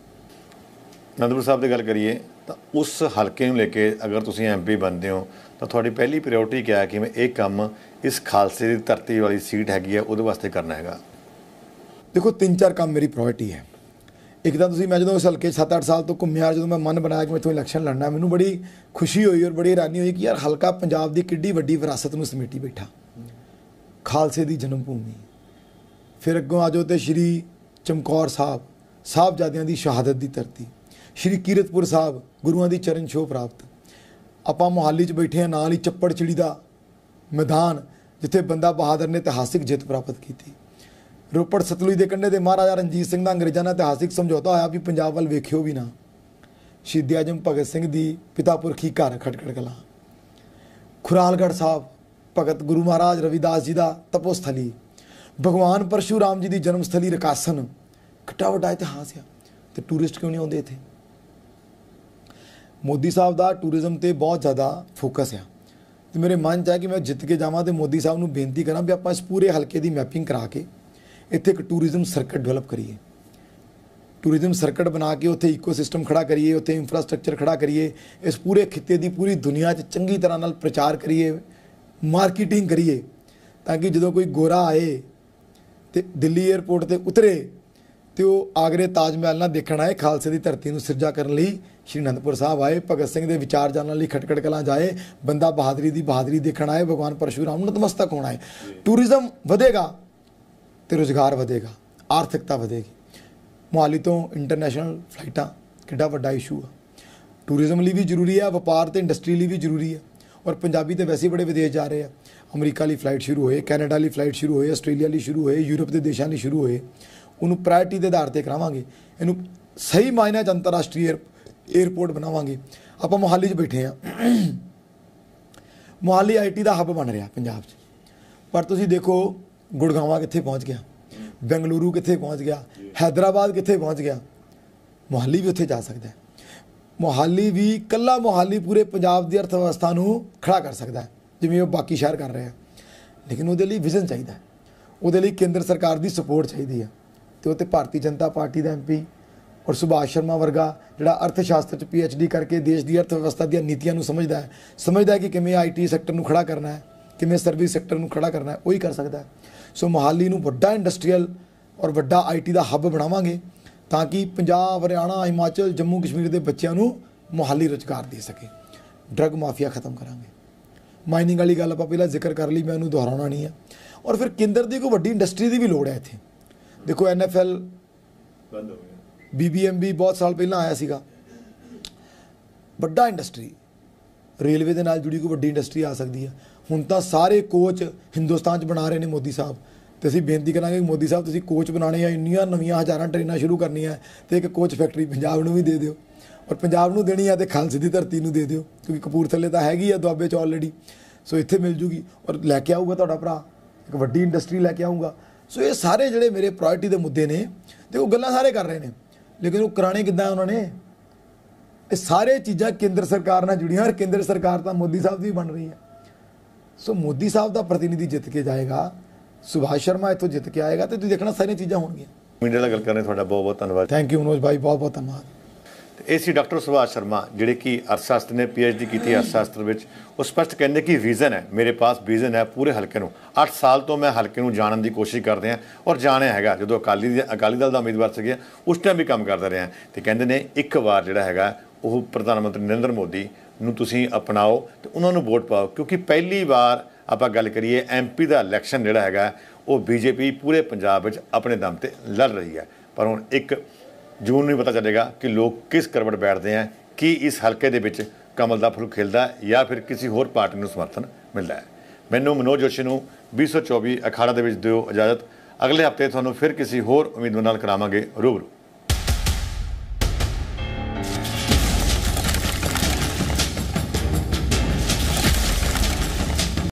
ਅਨੰਦਪੁਰ ਸਾਹਿਬ ਦੀ ਗੱਲ ਕਰੀਏ ਤਾਂ ਉਸ ਹਲਕੇ ਨੂੰ ਲੈ ਕੇ ਅਗਰ ਤੁਸੀਂ MP ਬਣਦੇ ਹੋ ਤਾਂ ਤੁਹਾਡੀ ਪਹਿਲੀ ਪ੍ਰਾਇੋਰਟੀ ਕਿਆ ਹੈ ਕਿ ਮੈਂ ਇਹ ਕੰਮ ਇਸ ਖਾਲਸੇ ਦੀ ਧਰਤੀ ਵਾਲੀ ਸੀਟ ਹੈਗੀ ਹੈ ਉਹਦੇ ਵਾਸਤੇ ਕਰਨਾ ਹੈਗਾ? ਦੇਖੋ 3-4 ਕੰਮ ਮੇਰੀ ਪ੍ਰਾਇੋਰਟੀ ਹੈ। ਇੱਕ ਤਾਂ ਤੁਸੀਂ, ਮੈਂ ਜਦੋਂ ਉਸ ਹਲਕੇ 7-8 ਸਾਲ ਤੋਂ ਘੁੰਮਿਆ, ਜਦੋਂ ਮੈਂ ਮਨ ਬਣਾਇਆ ਕਿ ਮੈਂ ਇੱਥੋਂ ਇਲੈਕਸ਼ਨ ਲੜਨਾ, ਮੈਨੂੰ ਬੜੀ ਖੁਸ਼ੀ ਹੋਈ ਔਰ ਬੜੀ ਹੈਰਾਨੀ ਹੋਈ ਕਿ ਯਾਰ ਹਲਕਾ ਪੰਜਾਬ ਦੀ ਕਿੱਡੀ ਵੱਡੀ ਵਿਰਾਸਤ ਨੂੰ ਸਮੇਟੀ ਬੈਠਾ, ਖਾਲਸੇ ਦੀ ਜਨਮ ਭੂਮੀ। ਫਿਰ ਅੱਗੋਂ ਆ ਜਾਓ ਤੇ ਸ਼੍ਰੀ ਚਮਕੌਰ ਸਾਹਿਬ, ਸਾਹਿਬਜ਼ਾਦਿਆਂ ਦੀ ਸ਼ਹਾਦਤ ਦੀ ਧਰਤੀ, ਸ਼੍ਰੀ ਕੀਰਤਪੁਰ ਸਾਹਿਬ, ਗੁਰੂਆਂ ਦੀ ਚਰਨ ਛੋਹ ਪ੍ਰਾਪਤ। ਆਪਾਂ ਮੋਹਾਲੀ 'ਚ ਬੈਠੇ ਹਾਂ, ਨਾਲ ਹੀ ਚੱਪੜ ਚਿੜੀ ਦਾ ਮੈਦਾਨ, ਜਿੱਥੇ ਬੰਦਾ ਬਹਾਦਰ ਨੇ ਇਤਿਹਾਸਿਕ ਜਿੱਤ ਪ੍ਰਾਪਤ ਕੀਤੀ। ਰੋਪੜ ਸਤਲੁਜ ਦੇ ਕੰਢੇ ਦੇ ਮਹਾਰਾਜਾ ਰਣਜੀਤ ਸਿੰਘ ਦਾ ਅੰਗਰੇਜ਼ਾਂ ਨਾਲ ਇਤਿਹਾਸਿਕ ਸਮਝੌਤਾ ਹੋਇਆ ਵੀ ਪੰਜਾਬ ਵੱਲ ਵੇਖਿਓ ਵੀ ਨਾ। ਸ਼ਹੀਦ ਆਜਮ ਭਗਤ ਸਿੰਘ ਦੀ ਪਿਤਾ ਪੁਰਖੀ ਘਰ ਖਟਕੜ ਕਲਾਂ। ਖੁਰਾਲਗੜ੍ਹ ਸਾਹਿਬ, ਭਗਤ ਗੁਰੂ ਮਹਾਰਾਜ ਰਵਿਦਾਸ ਜੀ ਦਾ ਤਪੋਸਥਲੀ। ਭਗਵਾਨ ਪਰਸ਼ੂਰਾਮ ਜੀ ਦੀ ਜਨਮ ਸਥਲੀ ਰਕਾਸਨ। ਕਿੱਡਾ ਵੱਡਾ ਇਤਿਹਾਸ ਆ, ਤੇ ਟੂਰਿਸਟ ਕਿਉਂ ਨਹੀਂ ਆਉਂਦੇ ਇੱਥੇ? ਮੋਦੀ ਸਾਹਿਬ ਦਾ ਟੂਰਿਜ਼ਮ ਤੇ ਬਹੁਤ ਜ਼ਿਆਦਾ ਫੋਕਸ ਆ, ਤੇ ਮੇਰੇ ਮਨ 'ਚ ਹੈ ਕਿ ਮੈਂ ਜਿੱਤ ਕੇ ਜਾਵਾਂ ਤੇ ਮੋਦੀ ਸਾਹਿਬ ਨੂੰ ਬੇਨਤੀ ਕਰਾਂ ਵੀ ਆਪਾਂ ਇਸ ਪੂਰੇ ਹਲਕੇ ਦੀ ਮੈਪਿੰਗ ਕਰਾ ਕੇ ਇੱਥੇ ਇੱਕ ਟੂਰਿਜ਼ਮ ਸਰਕਟ ਡਿਵੈਲਪ ਕਰੀਏ। ਟੂਰਿਜ਼ਮ ਸਰਕਟ ਬਣਾ ਕੇ ਉੱਥੇ ਈਕੋਸਿਸਟਮ ਖੜਾ ਕਰੀਏ, ਉੱਥੇ ਇਨਫਰਾਸਟ੍ਰਕਚਰ ਖੜਾ ਕਰੀਏ, ਇਸ ਪੂਰੇ ਖਿੱਤੇ ਦੀ ਪੂਰੀ ਦੁਨੀਆ 'ਚ ਚੰਗੀ ਤਰ੍ਹਾਂ ਨਾਲ ਪ੍ਰਚਾਰ ਕਰੀਏ, ਮਾਰਕੀਟਿੰਗ ਕਰੀਏ, ਤਾਂ ਕਿ ਜਦੋਂ ਕੋਈ ਗੋਰਾ ਆਏ ਤੇ ਦਿੱਲੀ ਏਅਰਪੋਰਟ ਤੇ ਉਤਰੇ ਤੇ ਉਹ ਆਗਰੇ ਤਾਜ ਮਹਿਲ ਨਾਲ ਦੇਖਣ ਆਏ, ਖਾਲਸੇ ਦੀ ਧਰਤੀ ਨੂੰ ਸਿਰਜਾ ਕਰਨ ਲਈ ਸ਼੍ਰੀ ਅਨੰਦਪੁਰ ਸਾਹਿਬ ਆਏ, ਭਗਤ ਸਿੰਘ ਦੇ ਵਿਚਾਰ ਜਾਣਨ ਲਈ ਖਟਕੜ ਕਲਾਂ ਜਾਏ, ਬੰਦਾ ਬਹਾਦਰੀ ਦੀ ਬਹਾਦਰੀ ਦੇਖਣ ਆਏ, ਭਗਵਾਨ ਪਰਸ਼ੂਰਾਮ ਨੂੰ ਨਤਮਸਤਕ ਹੋਣਾ ਹੈ। ਟੂਰਿਜ਼ਮ ਵਧੇਗਾ ਤੇ ਰੁਜ਼ਗਾਰ ਵਧੇਗਾ, ਆਰਥਿਕਤਾ ਵਧੇਗੀ। ਮੋਹਾਲੀ ਤੋਂ ਇੰਟਰਨੈਸ਼ਨਲ ਫਲਾਈਟਾਂ ਕਿੱਡਾ ਵੱਡਾ ਇਸ਼ੂ ਆ, ਟੂਰਿਜ਼ਮ ਲਈ ਵੀ ਜ਼ਰੂਰੀ ਆ, ਵਪਾਰ ਤੇ ਇੰਡਸਟਰੀ ਲਈ ਵੀ ਜ਼ਰੂਰੀ ਆ। ਔਰ ਪੰਜਾਬੀ ਤੇ ਵੈਸੇ ਬੜੇ ਵਿਦੇਸ਼ ਜਾ ਰਹੇ ਆ। ਅਮਰੀਕਾ ਲਈ ਫਲਾਈਟ ਸ਼ੁਰੂ ਹੋਏ, ਕੈਨੇਡਾ ਲਈ ਫਲਾਈਟ ਸ਼ੁਰੂ ਹੋਏ, ਆਸਟ੍ਰੇਲੀਆ ਲਈ ਸ਼ੁਰੂ ਹੋਏ, ਯੂਰਪ ਦੇ ਦੇਸ਼ਾਂ ਲਈ ਸ਼ੁਰੂ ਹੋਏ। ਉਹਨੂੰ ਪ੍ਰਾਇਰਟੀ ਦੇ ਆਧਾਰ 'ਤੇ ਕਰਾਵਾਂਗੇ, ਇਹਨੂੰ ਸਹੀ ਮਾਇਨੇ 'ਚ ਅੰਤਰਰਾਸ਼ਟਰੀ ਏਅਰਪੋਰਟ ਬਣਾਵਾਂਗੇ। ਆਪਾਂ ਮੋਹਾਲੀ 'ਚ ਬੈਠੇ ਆ, ਮੋਹਾਲੀ IT ਦਾ ਹੱਬ ਬਣ ਰਿਹਾ ਪੰਜਾਬ 'ਚ, ਪਰ ਤੁਸੀਂ ਦੇਖੋ ਗੁੜਗਾਵਾਂ ਕਿੱਥੇ ਪਹੁੰਚ ਗਿਆ, ਬੈਂਗਲੁਰੂ ਕਿੱਥੇ ਪਹੁੰਚ ਗਿਆ, ਹੈਦਰਾਬਾਦ ਕਿੱਥੇ ਪਹੁੰਚ ਗਿਆ। ਮੋਹਾਲੀ ਵੀ ਉੱਥੇ ਜਾ ਸਕਦਾ ਹੈ। ਮੋਹਾਲੀ ਵੀ, ਇਕੱਲਾ ਮੋਹਾਲੀ ਪੂਰੇ ਪੰਜਾਬ ਦੀ ਅਰਥ ਵਿਵਸਥਾ ਨੂੰ ਖੜਾ ਕਰ ਸਕਦਾ ਹੈ, ਜਿਵੇਂ ਉਹ ਬਾਕੀ ਸ਼ਹਿਰ ਕਰ ਰਹੇ ਆ। ਲੇਕਿਨ ਉਹਦੇ ਲਈ ਵਿਜ਼ਨ ਚਾਹੀਦਾ, ਉਹਦੇ ਲਈ ਕੇਂਦਰ ਸਰਕਾਰ ਦੀ ਸਪੋਰਟ ਚਾਹੀਦੀ ਹੈ। ਤੇ ਉਹ ਤੇ ਭਾਰਤੀ ਜਨਤਾ ਪਾਰਟੀ ਦਾ MP ਔਰ ਸੁਭਾਸ਼ ਸ਼ਰਮਾ ਵਰਗਾ ਜਿਹੜਾ ਅਰਥ ਸ਼ਾਸਤਰ 'ਚ PhD ਕਰਕੇ ਦੇਸ਼ ਦੀ ਅਰਥ ਵਿਵਸਥਾ ਦੀਆਂ ਨੀਤੀਆਂ ਨੂੰ ਸਮਝਦਾ ਹੈ ਕਿ ਕਿਵੇਂ IT ਸੈਕਟਰ ਨੂੰ ਖੜਾ ਕਰਨਾ ਹੈ, ਕਿਵੇਂ ਸਰਵਿਸ ਸੈਕਟਰ ਨੂੰ ਖੜਾ ਕਰਨਾ ਹੈ, ਉਹੀ ਕਰ ਸਕਦਾ ਹੈ। ਸੋ ਮੋਹਾਲੀ ਨੂੰ ਵੱਡਾ ਇੰਡਸਟਰੀਅਲ ਔਰ ਵੱਡਾ IT ਦਾ ਹੱਬ ਬਣਾਵਾਂਗੇ, ਤਾਂ ਕਿ ਪੰਜਾਬ, ਹਰਿਆਣਾ, ਹਿਮਾਚਲ, ਜੰਮੂ ਕਸ਼ਮੀਰ ਦੇ ਬੱਚਿਆਂ ਨੂੰ ਮੋਹਾਲੀ ਰੁਜ਼ਗਾਰ ਦੇ ਸਕੇ। ਡਰੱਗ ਮਾਫੀਆ ਖਤਮ ਕਰਾਂਗੇ। ਮਾਈਨਿੰਗ ਵਾਲੀ ਗੱਲ ਆਪਾਂ ਪਹਿਲਾਂ ਜ਼ਿਕਰ ਕਰ ਲਈ, ਮੈਂ ਉਹਨੂੰ ਦੁਹਰਾਉਣਾ ਨਹੀਂ ਹੈ। ਔਰ ਫਿਰ ਕੇਂਦਰ ਦੀ ਕੋਈ ਵੱਡੀ ਇੰਡਸਟਰੀ ਦੀ ਵੀ ਲੋੜ ਹੈ ਇੱਥੇ। ਦੇਖੋ NFL ਬੰਦ ਹੋ ਗਿਆ, BBMB ਬਹੁਤ ਸਾਲ ਪਹਿਲਾਂ ਆਇਆ ਸੀਗਾ, ਵੱਡਾ ਇੰਡਸਟਰੀ। ਰੇਲਵੇ ਦੇ ਨਾਲ ਜੁੜੀ ਕੋਈ ਵੱਡੀ ਇੰਡਸਟਰੀ ਆ ਸਕਦੀ ਹੈ। ਹੁਣ ਤਾਂ ਸਾਰੇ ਕੋਚ ਹਿੰਦੁਸਤਾਨ 'ਚ ਬਣਾ ਰਹੇ ਨੇ ਮੋਦੀ ਸਾਹਿਬ, ਤੇ ਅਸੀਂ ਬੇਨਤੀ ਕਰਾਂਗੇ ਕਿ ਮੋਦੀ ਸਾਹਿਬ ਤੁਸੀਂ ਕੋਚ ਬਣਾਉਣੇ ਆ, ਇੰਨੀਆਂ ਨਵੀਆਂ ਹਜ਼ਾਰਾਂ ਟ੍ਰੇਨਾਂ ਸ਼ੁਰੂ ਕਰਨੀਆਂ, ਤੇ ਇੱਕ ਕੋਚ ਫੈਕਟਰੀ ਪੰਜਾਬ ਨੂੰ ਵੀ ਦੇ ਦਿਓ। ਔਰ ਪੰਜਾਬ ਨੂੰ ਦੇਣੀ ਆ ਤੇ ਖਾਲਸੇ ਦੀ ਧਰਤੀ ਨੂੰ ਦੇ ਦਿਓ, ਕਿਉਂਕਿ ਕਪੂਰਥਲੇ ਤਾਂ ਹੈਗੀ ਆ ਦੁਆਬੇ 'ਚ ਆਲਰੇਡੀ। ਸੋ ਇੱਥੇ ਮਿਲ ਜੂਗੀ, ਔਰ ਲੈ ਕੇ ਆਊਗਾ ਤੁਹਾਡਾ ਭਰਾ, ਇੱਕ ਵੱਡੀ ਇੰਡਸਟਰੀ ਲੈ ਕੇ ਆਊਗਾ। ਸੋ ਇਹ ਸਾਰੇ ਜਿਹੜੇ ਮੇਰੇ ਪ੍ਰਾਇੋਰਟੀ ਦੇ ਮੁੱਦੇ ਨੇ, ਤੇ ਉਹ ਗੱਲਾਂ ਸਾਰੇ ਕਰ ਰਹੇ ਨੇ, ਲੇਕਿਨ ਉਹ ਕਰਾਣੇ ਕਿੱਦਾਂ ਉਹਨਾਂ ਨੇ? ਇਹ ਸਾਰੇ ਚੀਜ਼ਾਂ ਕੇਂਦਰ ਸਰਕਾਰ ਨਾਲ ਜੁੜੀਆਂ, ਔਰ ਕੇਂਦਰ ਸਰਕਾਰ ਤਾਂ ਮੋਦੀ ਸਾਹਿਬ ਦੀ ਬਣ ਰਹੀ ਹੈ। ਸੋ ਮੋਦੀ ਸਾਹਿਬ ਦਾ ਪ੍ਰਤੀਨਿਧੀ ਜਿੱਤ ਕੇ ਜਾਏਗਾ, ਸੁਭਾਸ਼ ਸ਼ਰਮਾ ਇੱਥੋਂ ਜਿੱਤ ਕੇ ਆਏਗਾ, ਤੇ ਤੁਸੀਂ ਦੇਖਣਾ ਸਾਰੀਆਂ ਚੀਜ਼ਾਂ ਹੋਣਗੀਆਂ। ਮੀਡੀਆ ਨਾਲ ਗੱਲ ਕਰਨੇ ਤੁਹਾਡਾ ਬਹੁਤ ਬਹੁਤ ਧੰਨਵਾਦ। ਥੈਂਕ ਯੂ ਮਨੋਜ ਭਾਈ, ਬਹੁਤ ਬਹੁਤ ਧੰਨਵਾਦ। ਇਹ ਸੀ ਡਾਕਟਰ ਸੁਭਾਸ਼ ਸ਼ਰਮਾ, ਜਿਹੜੇ ਕਿ ਅਰਥਸ਼ਾਸਤਰ ਨੇ PhD ਕੀਤੀ ਅਰਥਸ਼ਾਸਤਰ ਵਿੱਚ। ਉਹ ਸਪਸ਼ਟ ਕਹਿੰਦੇ ਕਿ ਵਿਜ਼ਨ ਹੈ, ਮੇਰੇ ਪਾਸ ਵਿਜ਼ਨ ਹੈ ਪੂਰੇ ਹਲਕੇ ਨੂੰ। 8 ਸਾਲ ਤੋਂ ਮੈਂ ਹਲਕੇ ਨੂੰ ਜਾਣਨ ਦੀ ਕੋਸ਼ਿਸ਼ ਕਰਦੇ ਹਾਂ ਔਰ ਜਾਣਿਆ ਹੈਗਾ। ਜਦੋਂ ਅਕਾਲੀ ਦਲ ਦਾ ਉਮੀਦਵਾਰ ਸੀਗੇ ਉਸ ਟਾਈਮ ਵੀ ਕੰਮ ਕਰਦਾ ਰਿਹਾ। ਤੇ ਕਹਿੰਦੇ ਨੇ ਇੱਕ ਵਾਰ ਜਿਹੜਾ ਹੈਗਾ ਉਹ ਪ੍ਰਧਾਨ ਮੰਤਰੀ ਨਰਿੰਦਰ ਮੋਦੀ ਨੂੰ ਤੁਸੀਂ ਅਪਣਾਓ ਤੇ ਉਹਨਾਂ ਨੂੰ ਵੋਟ ਪਾਓ, ਕਿਉਂਕਿ ਪਹਿਲੀ ਵਾਰ ਆਪਾਂ ਗੱਲ ਕਰੀਏ MP ਦਾ ਇਲੈਕਸ਼ਨ ਜਿਹੜਾ ਹੈਗਾ ਉਹ BJP ਪੂਰੇ ਪੰਜਾਬ ਵਿੱਚ ਆਪਣੇ ਦਮ ਤੇ ਲੜ ਰਹੀ ਹੈ। ਪਰ ਹੁਣ 1 ਜੂਨ ਨੂੰ ਪਤਾ ਚੱਲੇਗਾ ਕਿ ਲੋਕ ਕਿਸ ਕਰਵਟ ਬੈਠਦੇ ਆ, ਕੀ ਇਸ ਹਲਕੇ ਦੇ ਵਿੱਚ ਕਮਲ ਦਾ ਫੁੱਲ ਖਿਲਦਾ ਜਾਂ ਫਿਰ ਕਿਸੇ ਹੋਰ ਪਾਰਟੀ ਨੂੰ ਸਮਰਥਨ ਮਿਲਦਾ ਹੈ। ਮੈਨੂੰ ਮਨੋਜ ਜੋਸ਼ੀ ਨੂੰ 2024 ਅਖਾੜਾ ਦੇ ਵਿੱਚ ਦਿਓ ਇਜਾਜ਼ਤ। ਅਗਲੇ ਹਫ਼ਤੇ ਤੁਹਾਨੂੰ ਫਿਰ ਕਿਸੇ ਹੋਰ ਉਮੀਦਵਾਰ ਨਾਲ ਕਰਾਵਾਂਗੇ ਰੂਬਰੂ।